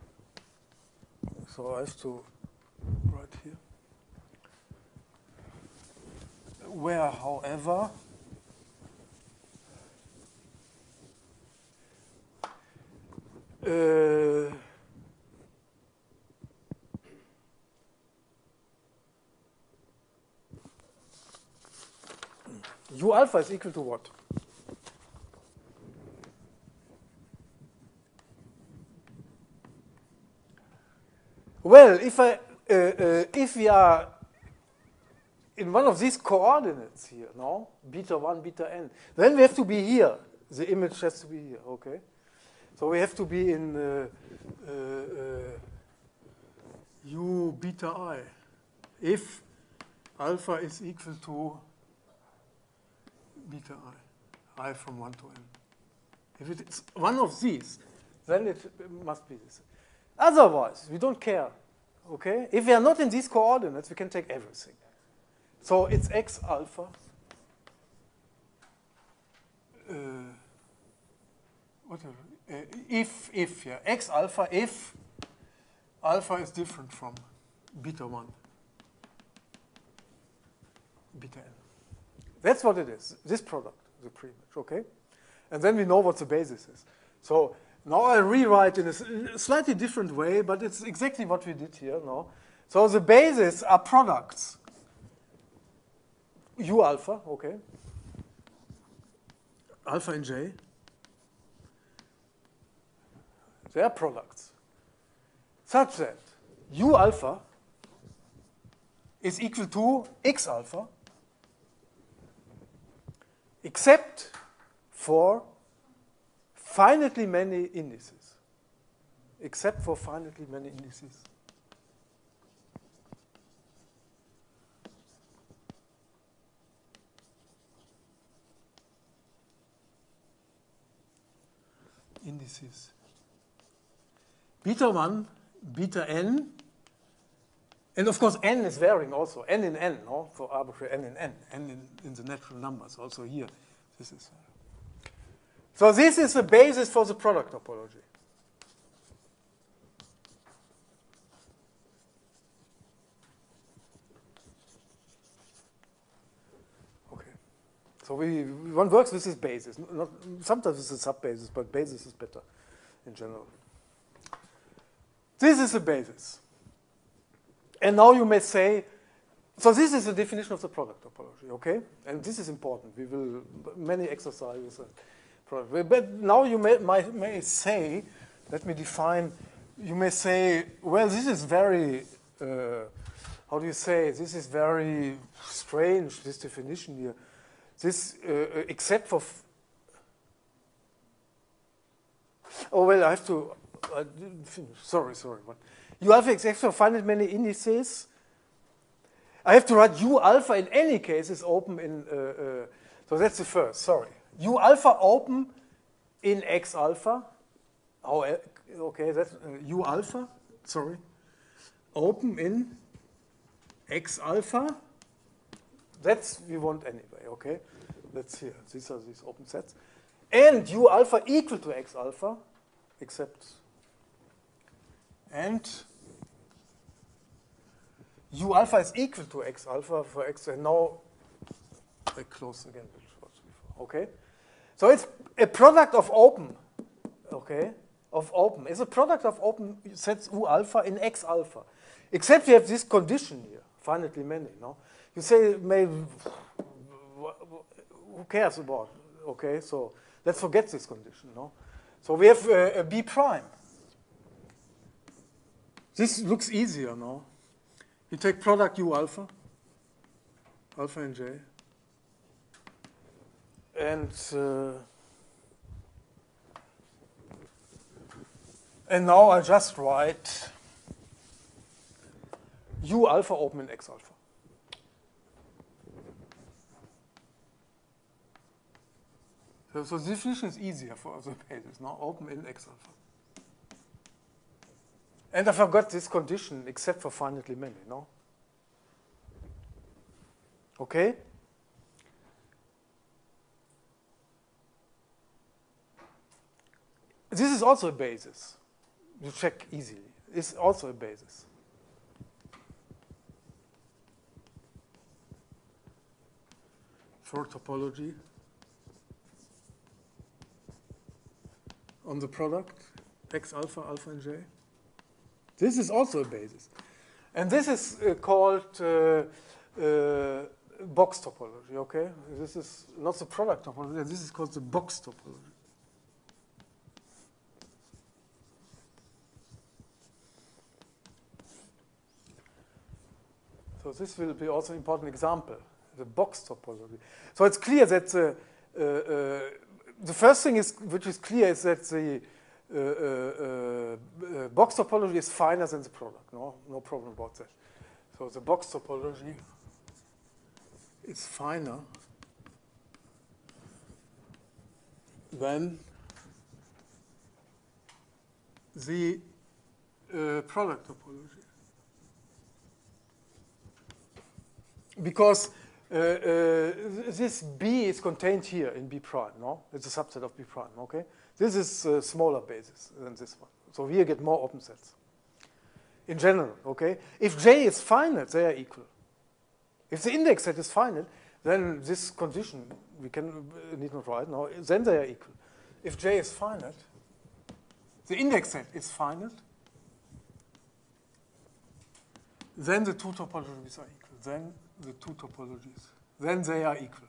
so I have to write here. Where, however, uh, U alpha is equal to what? Well, if I uh, uh, if we are in one of these coordinates here, no, beta one, beta n, then we have to be here. The image has to be here, okay? So we have to be in uh, uh, uh, u beta I. If alpha is equal to beta I, I from one to n. If it is one of these, then it must be this. Otherwise, we don't care, okay? If we are not in these coordinates, we can take everything. So it's x alpha. Uh, whatever. Uh, if, if, yeah, x alpha, if alpha is different from beta one, beta n. That's what it is, this product, the preimage, okay? And then we know what the basis is. So now I rewrite in a slightly different way, but it's exactly what we did here, no? So the bases are products. U alpha, okay? Alpha and j. They are products. Such that U alpha is equal to X alpha, except for finitely many indices. Except for finitely many indices. Indices. Beta one, beta n, and of course n is varying also. N in n, no? For arbitrary n in n. N in, in the natural numbers, also here. This is. So this is the basis for the product topology. Okay. So we, one works with this basis. Not, sometimes it's a sub-basis, but basis is better in general. This is the basis. And now you may say, so this is the definition of the product topology, okay? And this is important. We will, many exercises. And but now you may, might, may say, let me define, you may say, well, this is very, uh, how do you say, this is very strange, this definition here. This, uh, except for, f oh, well, I have to, I didn't finish. Sorry, sorry. But you have except for finite many indices. I have to write U alpha in any case is open in, uh, uh, so that's the first, sorry. U alpha open in X alpha. Oh, okay, that's uh, U alpha, sorry. Open in X alpha. That's we want anyway, okay? That's here. These are these open sets. And U alpha equal to X alpha, except and U alpha is equal to X alpha for X, and now I close again, which was before. Okay? So it's a product of open, okay, of open. It's a product of open sets U alpha in X alpha. Except you have this condition here, finitely many, no? You say, maybe, who cares about, okay? So let's forget this condition, no? So we have uh, a B prime. This looks easier, no? You take product U alpha, alpha and J, and uh, and now I just write U alpha open in X alpha. So, so the definition is easier for the basis, no? Open in X alpha. And I forgot this condition except for finitely many, no? Okay? This is also a basis. You check easily. It's also a basis. For topology on the product, X alpha, alpha and J. This is also a basis. And this is uh, called uh, uh, box topology, okay? This is not the product topology, this is called the box topology. So this will be also an important example, the box topology. So it's clear that uh, uh, uh, the first thing is, which is clear is that the Uh, uh, uh, box topology is finer than the product. No, no problem about that. So the box topology is finer than the uh, product topology, because uh, uh, this B is contained here in B prime. No, it's a subset of B prime. Okay. This is a smaller basis than this one. So here get more open sets. In general, okay? If J is finite, they are equal. If the index set is finite, then this condition we can uh, need not write now, then they are equal. If J is finite, the index set is finite, then the two topologies are equal. Then the two topologies, then they are equal.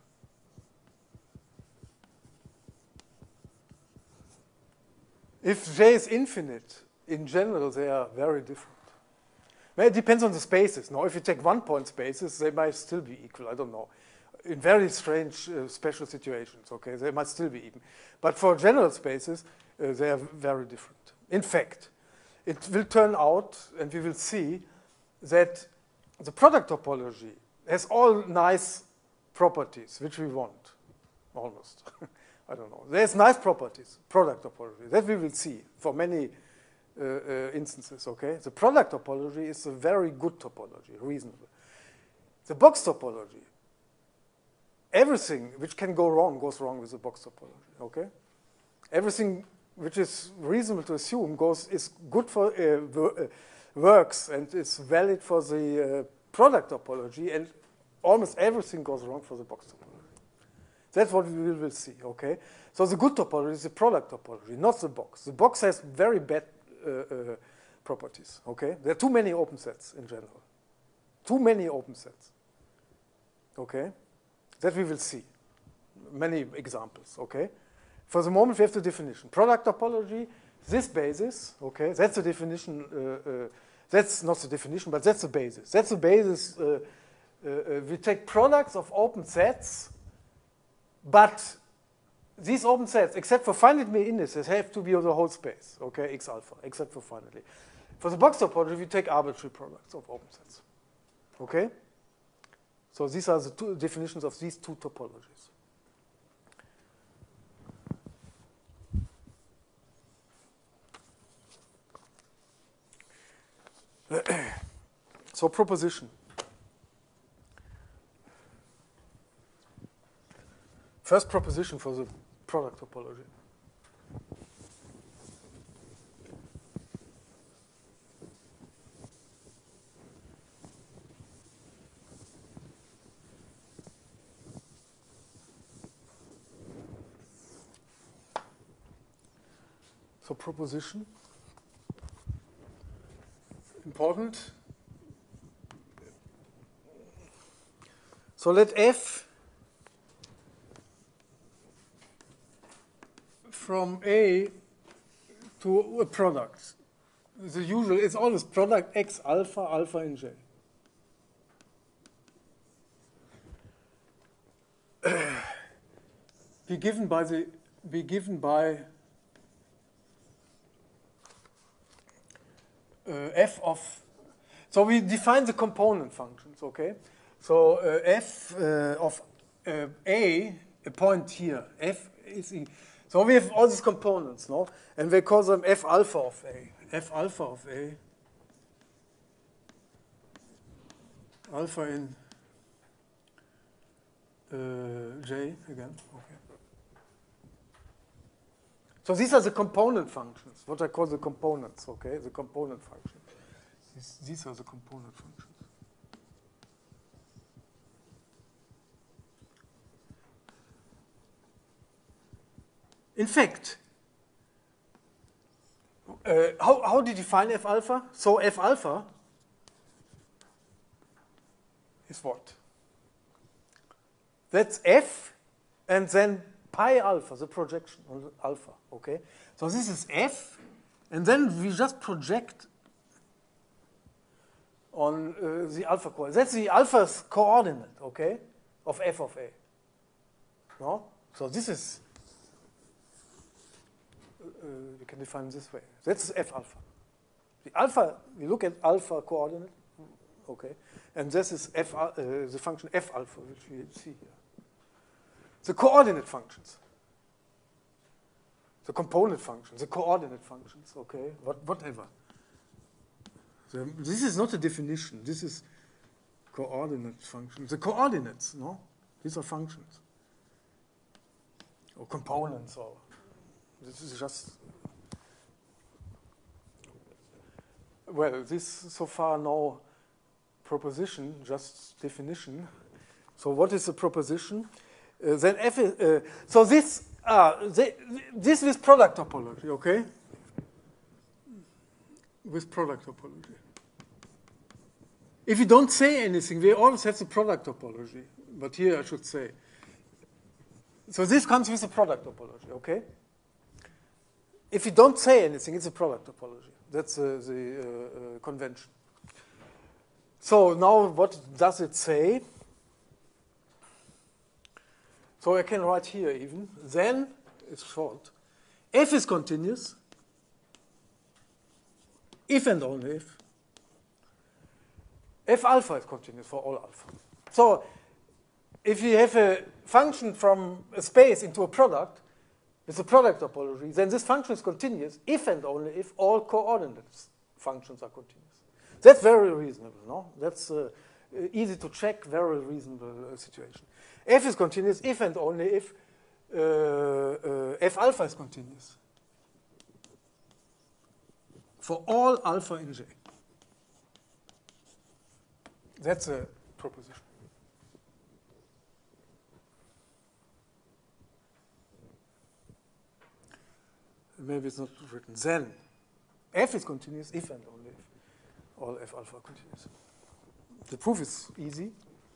If J is infinite, in general, they are very different. Well, it depends on the spaces. Now, if you take one-point spaces, they might still be equal. I don't know. In very strange uh, special situations, okay, they might still be even. But for general spaces, uh, they are very different. In fact, it will turn out, and we will see, that the product topology has all nice properties, which we want, almost. I don't know. There's nice properties, product topology. That we will see for many uh, uh, instances, okay? The product topology is a very good topology, reasonable. The box topology, everything which can go wrong goes wrong with the box topology, okay? Everything which is reasonable to assume goes is good for, uh, uh, works and is valid for the uh, product topology, and almost everything goes wrong for the box topology. That's what we will see, okay? So the good topology is the product topology, not the box. The box has very bad uh, uh, properties, okay? There are too many open sets in general. Too many open sets, okay? That we will see. Many examples, okay? For the moment, we have the definition. Product topology, this basis, okay? That's the definition. Uh, uh, that's not the definition, but that's the basis. That's the basis. Uh, uh, uh, we take products of open sets, but these open sets, except for finitely indices, have to be of the whole space, okay, X alpha, except for finitely. For the box topology, we take arbitrary products of open sets, okay? So these are the two definitions of these two topologies. So proposition. First proposition for the product topology. So proposition. Important. So let F from A to a product. The usual, it's always product X alpha, alpha in J. be given by the be given by uh, f of. So we define the component functions, okay? So uh, f uh, of uh, a, a point here, f is e. So we have all these components, no? And we call them f alpha of a. F alpha of a, alpha in uh, J again, okay. So these are the component functions, what I call the components, okay? The component functions. These, these are the component functions. In fact, uh, how, how did you define F alpha? So F alpha is what? That's F and then pi alpha, the projection on the alpha, okay? So this is F, and then we just project on uh, the alpha coordinate. That's the alpha's coordinate, okay, of F of A. No? So this is, uh, we can define it this way. That's F alpha. The alpha, we look at alpha coordinate, okay, and this is F, uh, the function F alpha, which we see here. The coordinate functions, the component functions, the coordinate functions, okay, what, whatever. So this is not a definition. This is coordinate functions. The coordinates, no? These are functions. Or components, or this is just, well, this so far no proposition, just definition. So what is a proposition? Uh, then F is, uh, so this, uh, they, this is product topology, okay? With product topology. If you don't say anything, we always have the product topology. But here I should say. So this comes with the product topology, okay? If you don't say anything, it's a product topology. That's uh, the uh, uh, convention. So now what does it say? So I can write here even. Then, it's short. F is continuous. If and only if. F alpha is continuous for all alpha. So if you have a function from a space into a product, with a product topology, then this function is continuous if and only if all coordinates functions are continuous. That's very reasonable, no? That's uh, easy to check, very reasonable uh, situation. F is continuous if and only if uh, uh, F alpha is continuous. For all alpha in J. That's a proposition. Maybe it's not written. Then F is continuous if and only if all F alpha are continuous. The proof is easy.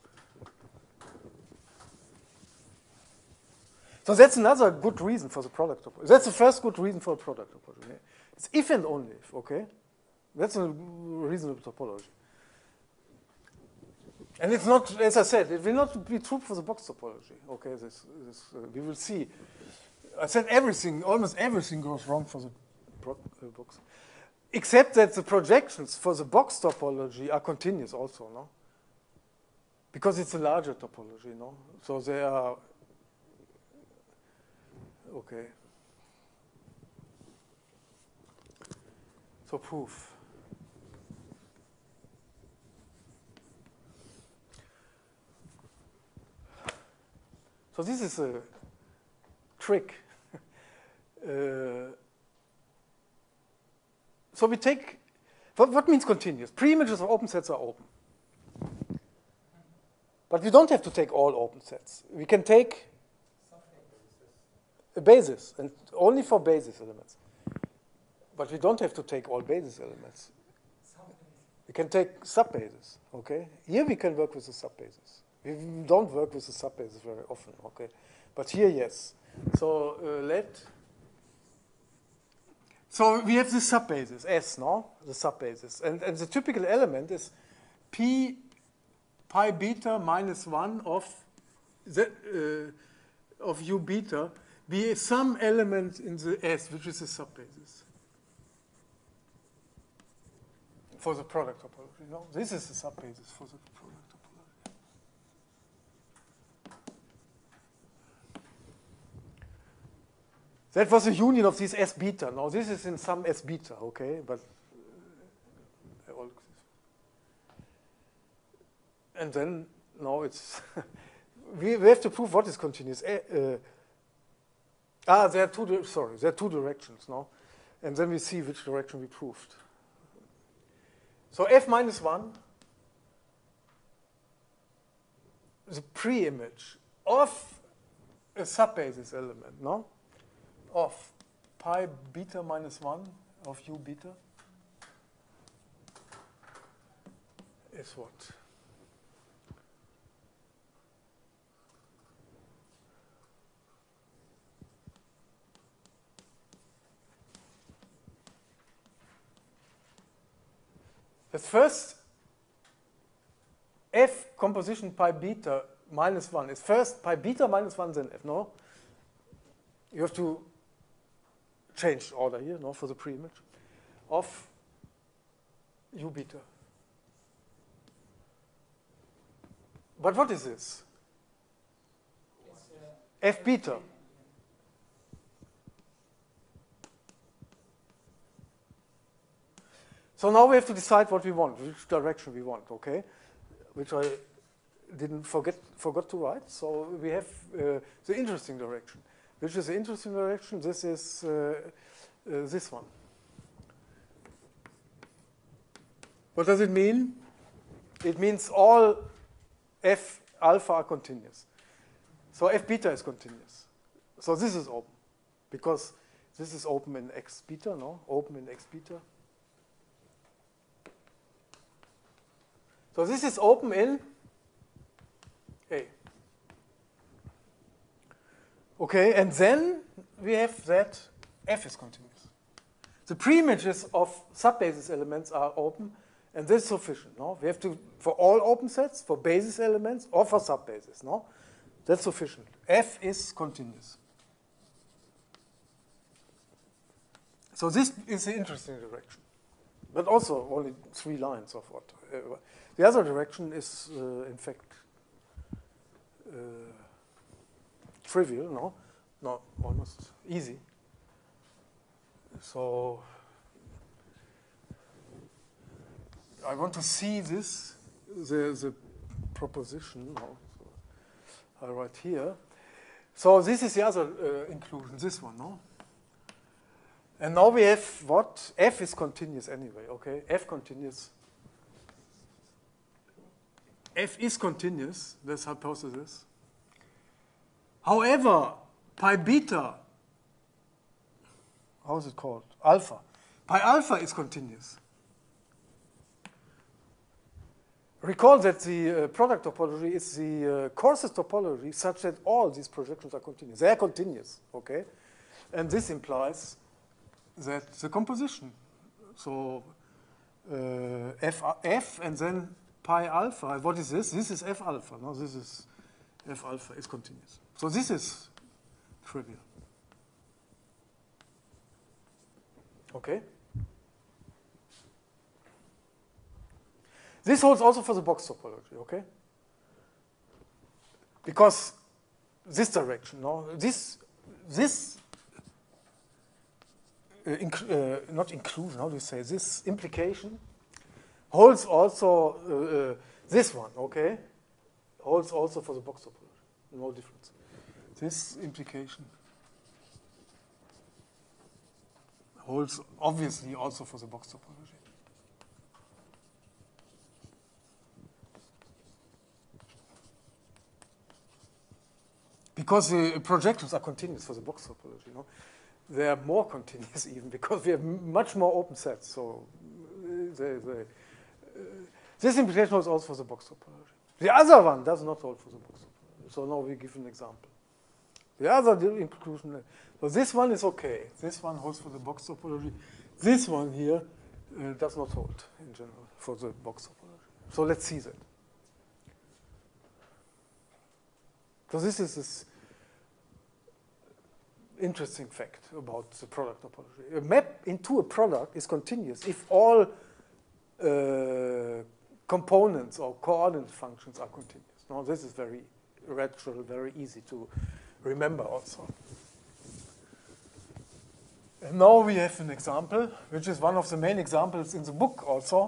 So that's another good reason for the product topology. That's the first good reason for a product topology. It's if and only if, okay? That's a reasonable topology. And it's not, as I said, it will not be true for the box topology. Okay, this, this uh, we will see. I said everything, almost everything goes wrong for the uh, box. Except that the projections for the box topology are continuous also, no? Because it's a larger topology, no? So they are, okay. So proof. So this is a trick. uh, so we take, what, what means continuous? Pre-images of open sets are open. But we don't have to take all open sets. We can take a basis, and only for basis elements. But we don't have to take all basis elements. We can take subbases, okay? Here we can work with the subbases. We don't work with the subbases very often, okay? But here, yes. So uh, let, so we have the subbases, S, no? The subbases. And, and the typical element is P pi beta minus one of, the, uh, of U beta be some element in the S, which is the subbasis. For the product topology, no? This is the subbasis for the product topology. That was a union of these S beta. Now this is in some S beta, okay? But uh, and then now it's we, we have to prove what is continuous. Uh, uh, ah, there are two. Sorry, there are two directions now, and then we see which direction we proved. So F minus one, the pre-image of a subbasis element, no? Of pi beta minus one of U beta is what? The first F composition pi beta minus one is first pi beta minus one, then F, no? You have to change order here, no, for the pre-image of U beta. But what is this? It's, uh, F beta. So now we have to decide what we want, which direction we want, okay? Which I didn't forget forgot to write. So we have uh, the interesting direction. Which is the interesting direction? This is uh, uh, this one. What does it mean? It means all F alpha are continuous. So F beta is continuous. So this is open, because this is open in X beta, no? Open in X beta. So this is open in A. Okay, and then we have that F is continuous. The pre-images of subbasis elements are open, and this is sufficient, no? We have to, for all open sets, for basis elements, or for subbasis, no? That's sufficient. F is continuous. So this is the interesting direction. But also only three lines of what. Uh, the other direction is, uh, in fact, uh, trivial, no? No, almost easy. So I want to see this, the, the proposition. No, so I write here. So this is the other uh, inclusion, this one, no? And now we have what? F is continuous anyway, okay? F continuous. F is continuous, that's hypothesis. However, pi beta, how is it called? Alpha. Pi alpha is continuous. Recall that the uh, product topology is the uh, coarsest topology such that all these projections are continuous. They are continuous, okay? And this implies that the composition, so uh, F, F and then pi alpha, what is this? This is F alpha, no? This is F alpha is continuous. So this is trivial. Okay? This holds also for the box topology, okay? Because this direction, no? This, this uh, inc uh, not inclusion, how do you say, this implication holds also uh, uh, this one, okay? Holds also for the box topology, no difference. This implication holds obviously also for the box topology. Because the projections are continuous for the box topology, you know? they are more continuous even because we have m- much more open sets. So uh, they, they, uh, this implication holds also for the box topology. The other one does not hold for the box topology. So now we give an example. The other di- inclusion, so this one is okay. This one holds for the box topology. This one here uh, does not hold in general for the box topology. So let's see that. So this is this interesting fact about the product topology. A map into a product is continuous if all uh, components or coordinate functions are continuous. Now this is very natural, very easy to remember also. And now we have an example, which is one of the main examples in the book also.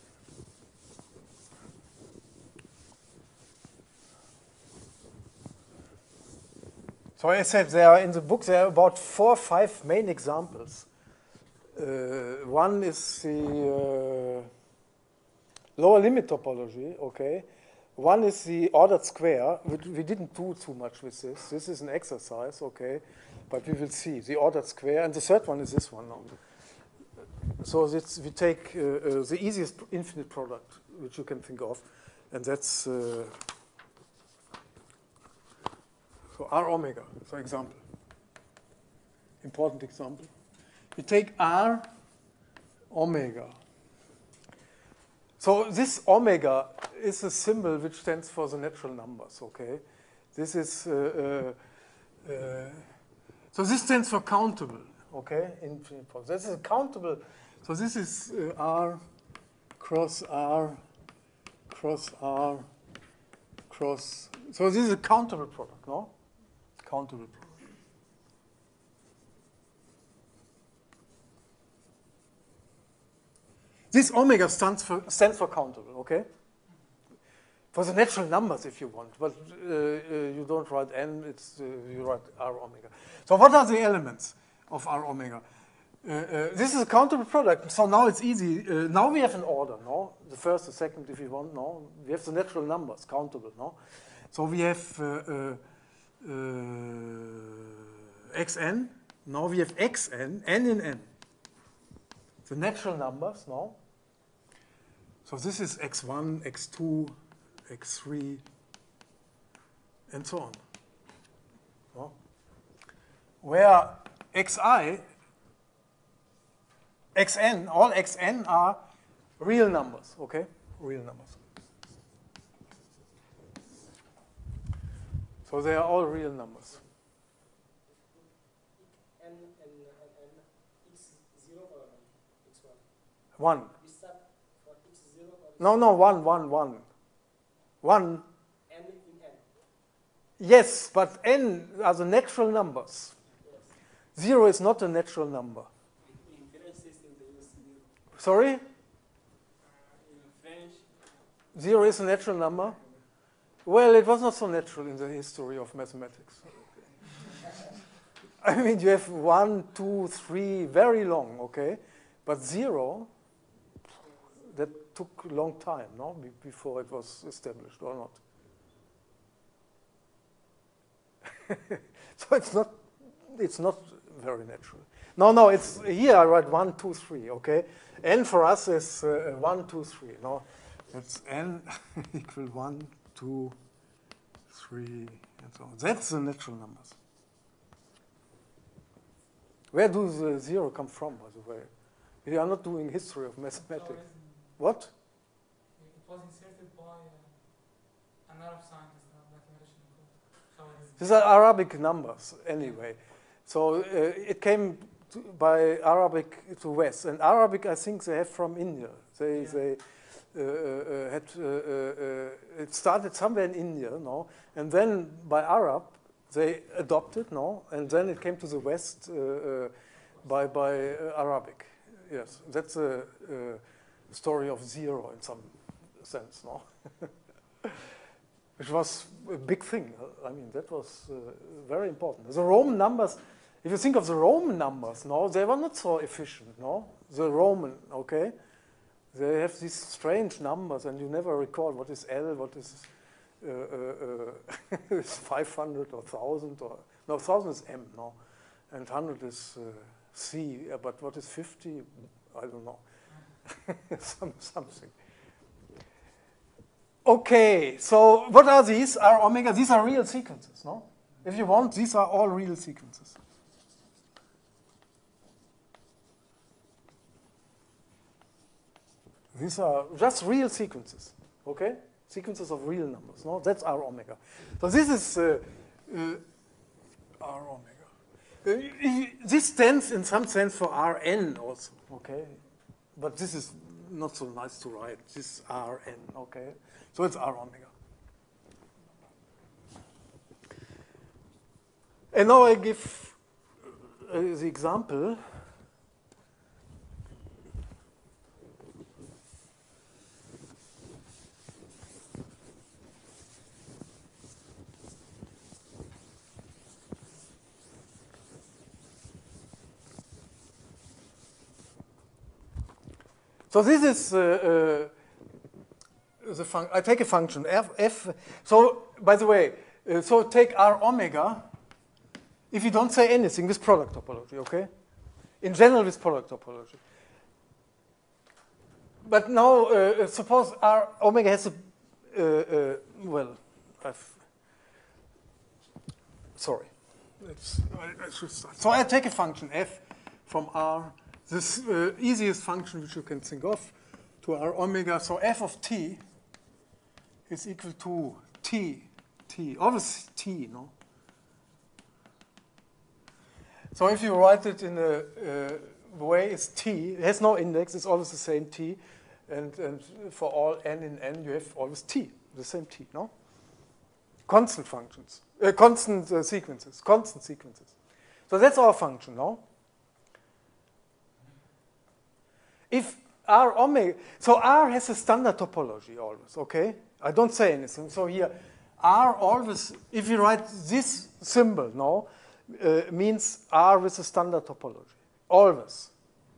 So I said there are in the book there are about four or five main examples. Uh, one is the uh, lower limit topology, okay. One is the ordered square. We, we didn't do too much with this. This is an exercise, okay, but we will see the ordered square. And the third one is this one now. So this, we take uh, uh, the easiest infinite product which you can think of, and that's uh, so R omega, for example. Important example. We take R omega. So this omega is a symbol which stands for the natural numbers, okay? This is, uh, uh, uh, so this stands for countable, okay? Infinite product. This is countable. So this is uh, R cross R cross R cross. So this is a countable product, no? Countable product. This omega stands for, stands for countable, okay? For the natural numbers, if you want, but uh, uh, you don't write n, it's, uh, you write R omega. So what are the elements of R omega? Uh, uh, this is a countable product, so now it's easy. Uh, now we have an order, no? The first, the second, if you want, no? We have the natural numbers, countable, no? So we have uh, uh, uh, xn, now we have xn, n in n. The natural numbers, no? So this is x one, x two, x three, and so on. No? Where xi, xn, all xn are real numbers, okay? Real numbers. So they are all real numbers. N and n x zero or x One. one? We start for x zero or No, no, one, one, one. One. n in n. Yes, but n are the natural numbers. Yes. Zero is not a natural number. In French system they use zero. Sorry? Uh, in French, Zero is a natural number? Well, it was not so natural in the history of mathematics. I mean, you have one, two, three, very long, okay? But zero, that took a long time, no? Be- before it was established, or not? So it's not, it's not very natural. No, no, it's, here I write one, two, three, okay? N for us is uh, one, two, three, no? It's n equal one, two, three, and so on. That's the natural numbers. Where does the zero come from, by the way? We are not doing history of mathematics. What? It was inserted by uh, an Arab scientist, a mathematician. So it's These are Arabic numbers, anyway. So uh, it came to, by Arabic to West. And Arabic, I think they have from India. They, Yeah. they uh, uh, had, uh, uh, uh, it started somewhere in India, no? And then by Arab, they adopted, no? And then it came to the West uh, uh, by, by uh, Arabic. Yes, that's a, a story of zero in some sense, no? Which was a big thing. I mean, that was uh, very important. The Roman numbers, if you think of the Roman numbers, no, they were not so efficient, no? The Roman, okay? They have these strange numbers, and you never record what is L, what is uh, uh, uh, five hundred or one thousand, or no, one thousand is M, no? and one hundred is uh, C, uh, but what is fifty? I don't know. Some, something. Okay, so what are these? R omega, these are real sequences, no? If you want, these are all real sequences. These are just real sequences, okay? Sequences of real numbers, no? That's R omega. So this is uh, uh, R omega. Uh, this stands in some sense for Rn also, okay? But this is not so nice to write. This is Rn, okay? So it's R omega. And now I give uh, the example. So this is uh, uh, the function. I take a function f, f. So by the way, uh, so take R omega. If you don't say anything, this product topology, okay? In general, this product topology. But now, uh, suppose R omega has a uh, uh, well, I've, sorry. It's, I, I should start. So I take a function f from R. This uh, easiest function which you can think of to R omega. So f of t is equal to t, t, always t, no? So if you write it in a uh, way, it's t. It has no index. It's always the same t. And, and for all n in n, you have always t, the same t, no? Constant functions, uh, constant uh, sequences, constant sequences. So that's our function, no? If R omega, so R has a standard topology always, okay? I don't say anything. So here, R always, if you write this symbol, no, uh, means R with a standard topology, always.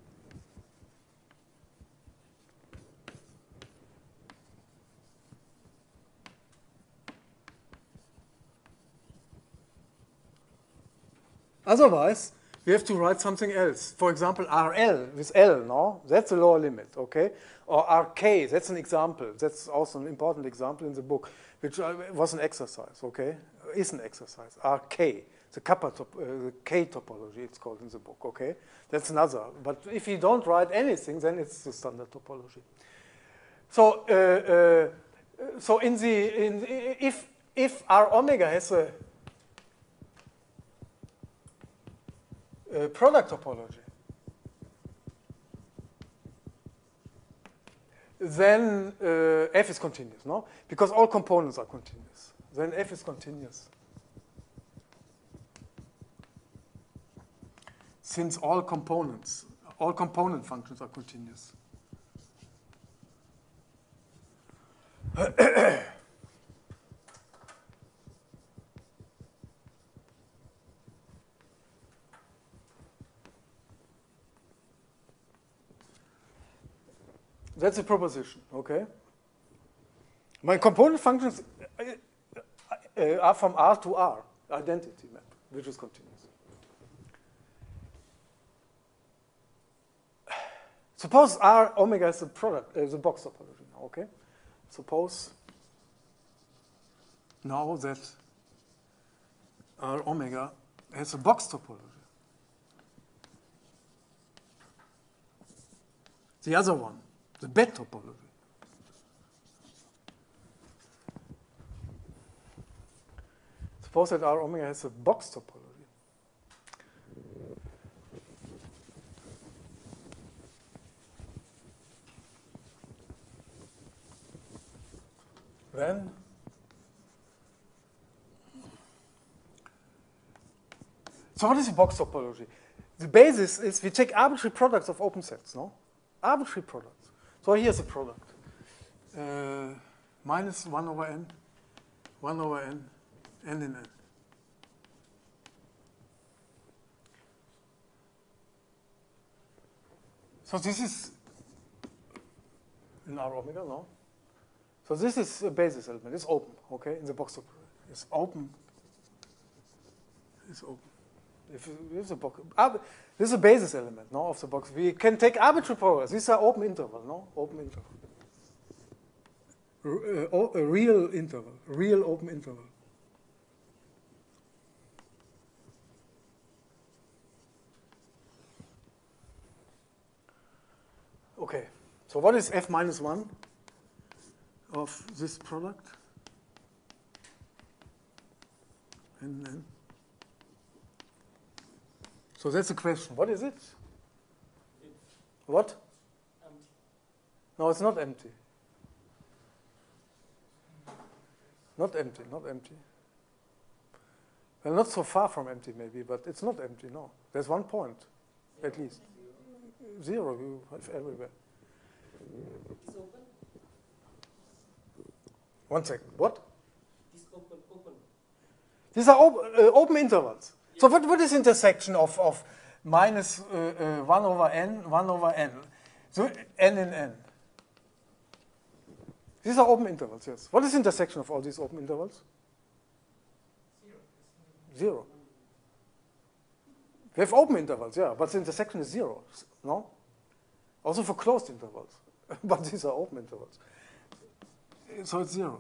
Otherwise, we have to write something else. For example, R L with L, no? That's a lower limit, okay? Or R K, that's an example. That's also an important example in the book, which was an exercise, okay? Is an exercise. R K, the kappa top, uh, the K topology, it's called in the book, okay? That's another. But if you don't write anything, then it's the standard topology. So, uh, uh, so in the in if if R omega has a Uh, product topology, then uh, f is continuous, no? Because all components are continuous. Then f is continuous. Since all components, all component functions are continuous. That's a proposition, okay? My component functions uh, uh, are from R to R, identity map, which is continuous. Suppose R omega is the product, uh, the box topology now, okay? Suppose now that R omega has a box topology. The other one, the bed topology. Suppose that R omega has a box topology. Then so what is a box topology? The basis is we take arbitrary products of open sets, no? Arbitrary products. So here's a product. Uh, minus one over n, one over n, n in n. So this is in R omega, no? So this is a basis element. It's open, okay, in the box topology. It's open. It's open. If, if the box, ab, this is a basis element, no, of the box. We can take arbitrary powers. These are open interval, no, open interval. R uh, a real interval, real open interval. Okay, so what is f minus one of this product? And then, so that's the question. What is it? What? Empty. No, it's not empty. Not empty, not empty. Well, not so far from empty, maybe, but it's not empty, no. There's one point, at least. Zero you have everywhere. It's open. One second. What? It's open. Open. These are op uh, open intervals. So what, what is intersection of, of minus uh, uh, one over n, one over n? So n in n. These are open intervals, yes. What is intersection of all these open intervals? Zero. Zero. We have open intervals, yeah, but the intersection is zero, no? Also for closed intervals, but these are open intervals. So it's zero.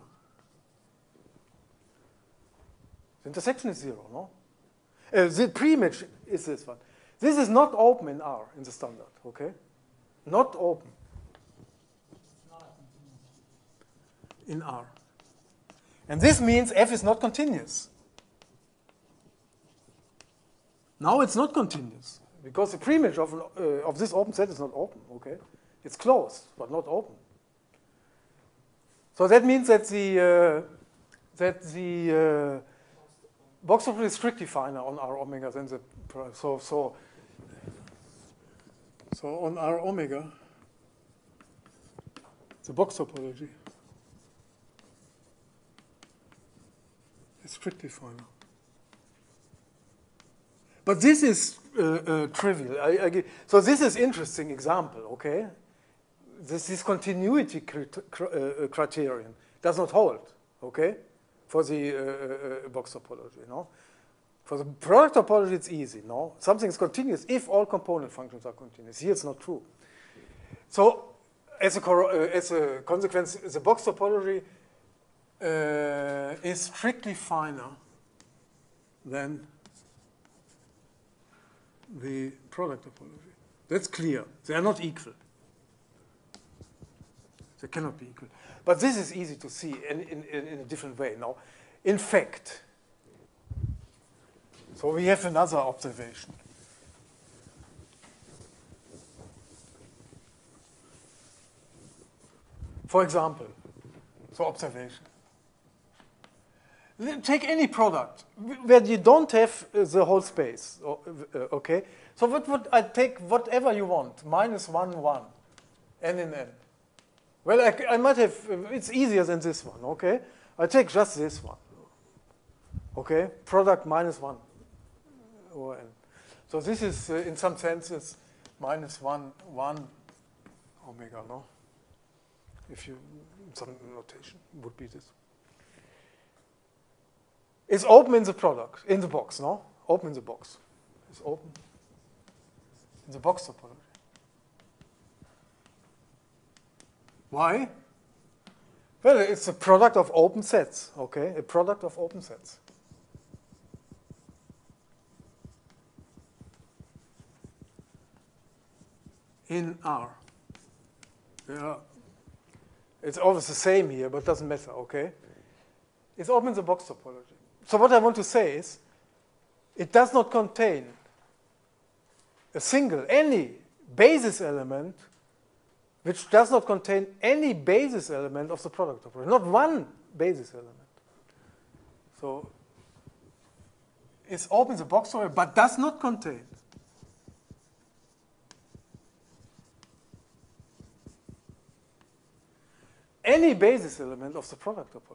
The intersection is zero, no? Uh, the preimage is this one. This is not open in R, in the standard, okay? Not open in R. And this means F is not continuous. Now it's not continuous, because the preimage of, an, uh, of this open set is not open, okay? It's closed, but not open. So that means that the, uh, that the uh, box topology is strictly finer on R omega than the, so, so, so on R omega, the box topology is strictly finer. But this is uh, uh, trivial. I, I, so this is interesting example, okay? This, this continuity crit uh, criterion does not hold, okay? For the uh, uh, box topology, no? For the product topology, it's easy, no? Something is continuous if all component functions are continuous. Here, it's not true. So, as a, uh, as a consequence, the box topology uh, is strictly finer than the product topology. That's clear. They are not equal. They cannot be equal. But this is easy to see in, in, in a different way now. In fact, so we have another observation. For example, so observation. Take any product where you don't have uh, the whole space, uh, okay? So what would I take whatever you want, minus one, one, n in n. Well, I, I might have, uh, it's easier than this one, okay? I take just this one, okay? Product minus one over n. So this is, uh, in some senses, minus one, one omega, no? If you, some notation would be this. It's open in the product, in the box, no? Open in the box. It's open in the box topology. Why? Well, it's a product of open sets, okay? A product of open sets. In R. Yeah. It's always the same here, but it doesn't matter, okay? It's open in the box topology. So what I want to say is, it does not contain a single, any basis element which does not contain any basis element of the product topology. Not one basis element. So it's open in the box topology, but does not contain any basis element of the product topology.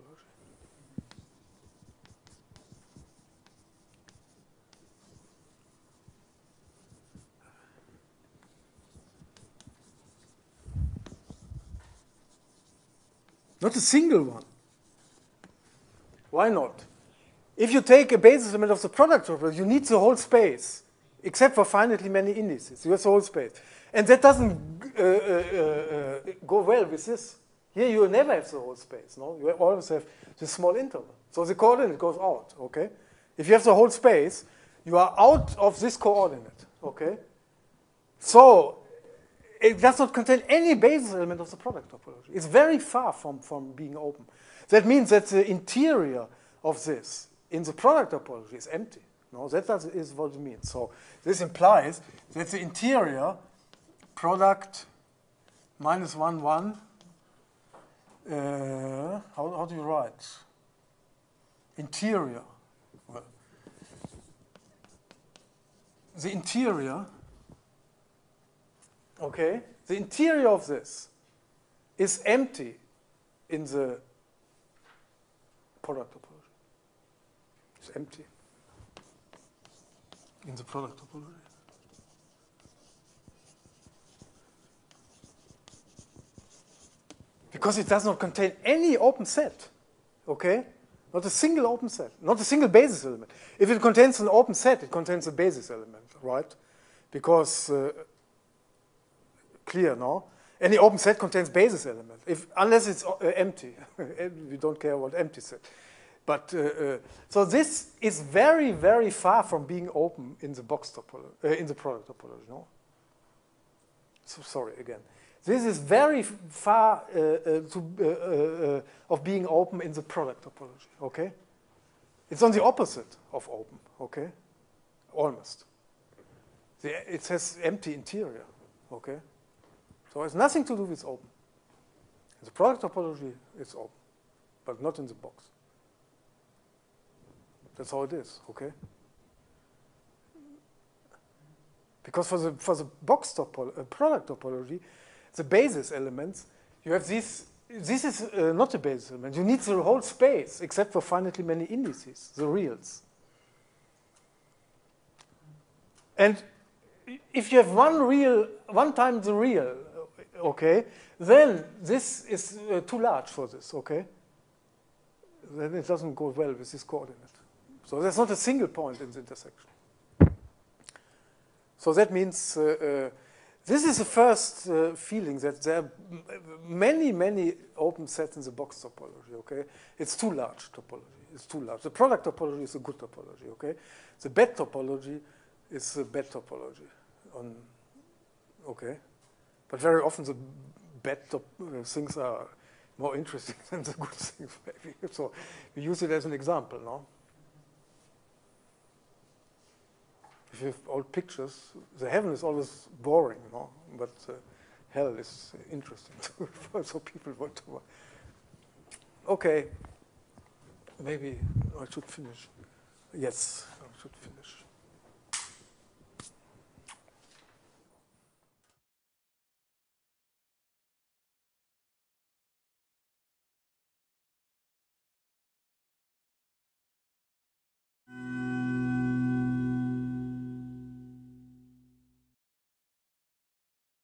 Not a single one. Why not? if you take a basis element of the product topology, you need the whole space, except for finitely many indices. You have the whole space. And that doesn't uh, uh, uh, go well with this. Here you never have the whole space, no? You always have this small interval. So the coordinate goes out, okay? If you have the whole space, you are out of this coordinate, okay? So it does not contain any basis element of the product topology. It's very far from, from being open. That means that the interior of this in the product topology is empty. No, that does, is what it means. So this implies that the interior product minus one, one, uh, how, how do you write? Interior. Well, the interior, okay, the interior of this is empty in the product topology. It's empty in the product topology. Because it does not contain any open set, okay? Not a single open set, not a single basis element. If it contains an open set, it contains a basis element, right? Because, uh, clear, no? Any open set contains basis element, if, unless it's uh, empty. We don't care about empty set. But, uh, uh, so this is very, very far from being open in the box topology, uh, in the product topology, no? So, sorry, again. This is very far uh, uh, to, uh, uh, of being open in the product topology, okay? It's on the opposite of open, okay? Almost. The, it has empty interior, okay? So it has nothing to do with open. In the product topology, it's open, but not in the box. That's how it is, okay? Because for the, for the box topology, uh, product topology, the basis elements, you have these, this is uh, not a basis element. You need the whole space, except for finitely many indices, the reals. And if you have one real, one time the real, okay, then this is uh, too large for this, okay? Then it doesn't go well with this coordinate. So there's not a single point in the intersection. So that means uh, uh, this is the first uh, feeling that there are many, many open sets in the box topology, okay? It's too large topology. It's too large. The product topology is a good topology, okay? The bad topology is a bad topology, on, okay? But very often the bad top, uh, things are more interesting than the good things, maybe. So we use it as an example, no? If you have old pictures, the heaven is always boring, no? But uh, hell is interesting, too, so people want to. Okay, maybe I should finish. Yes, I should finish.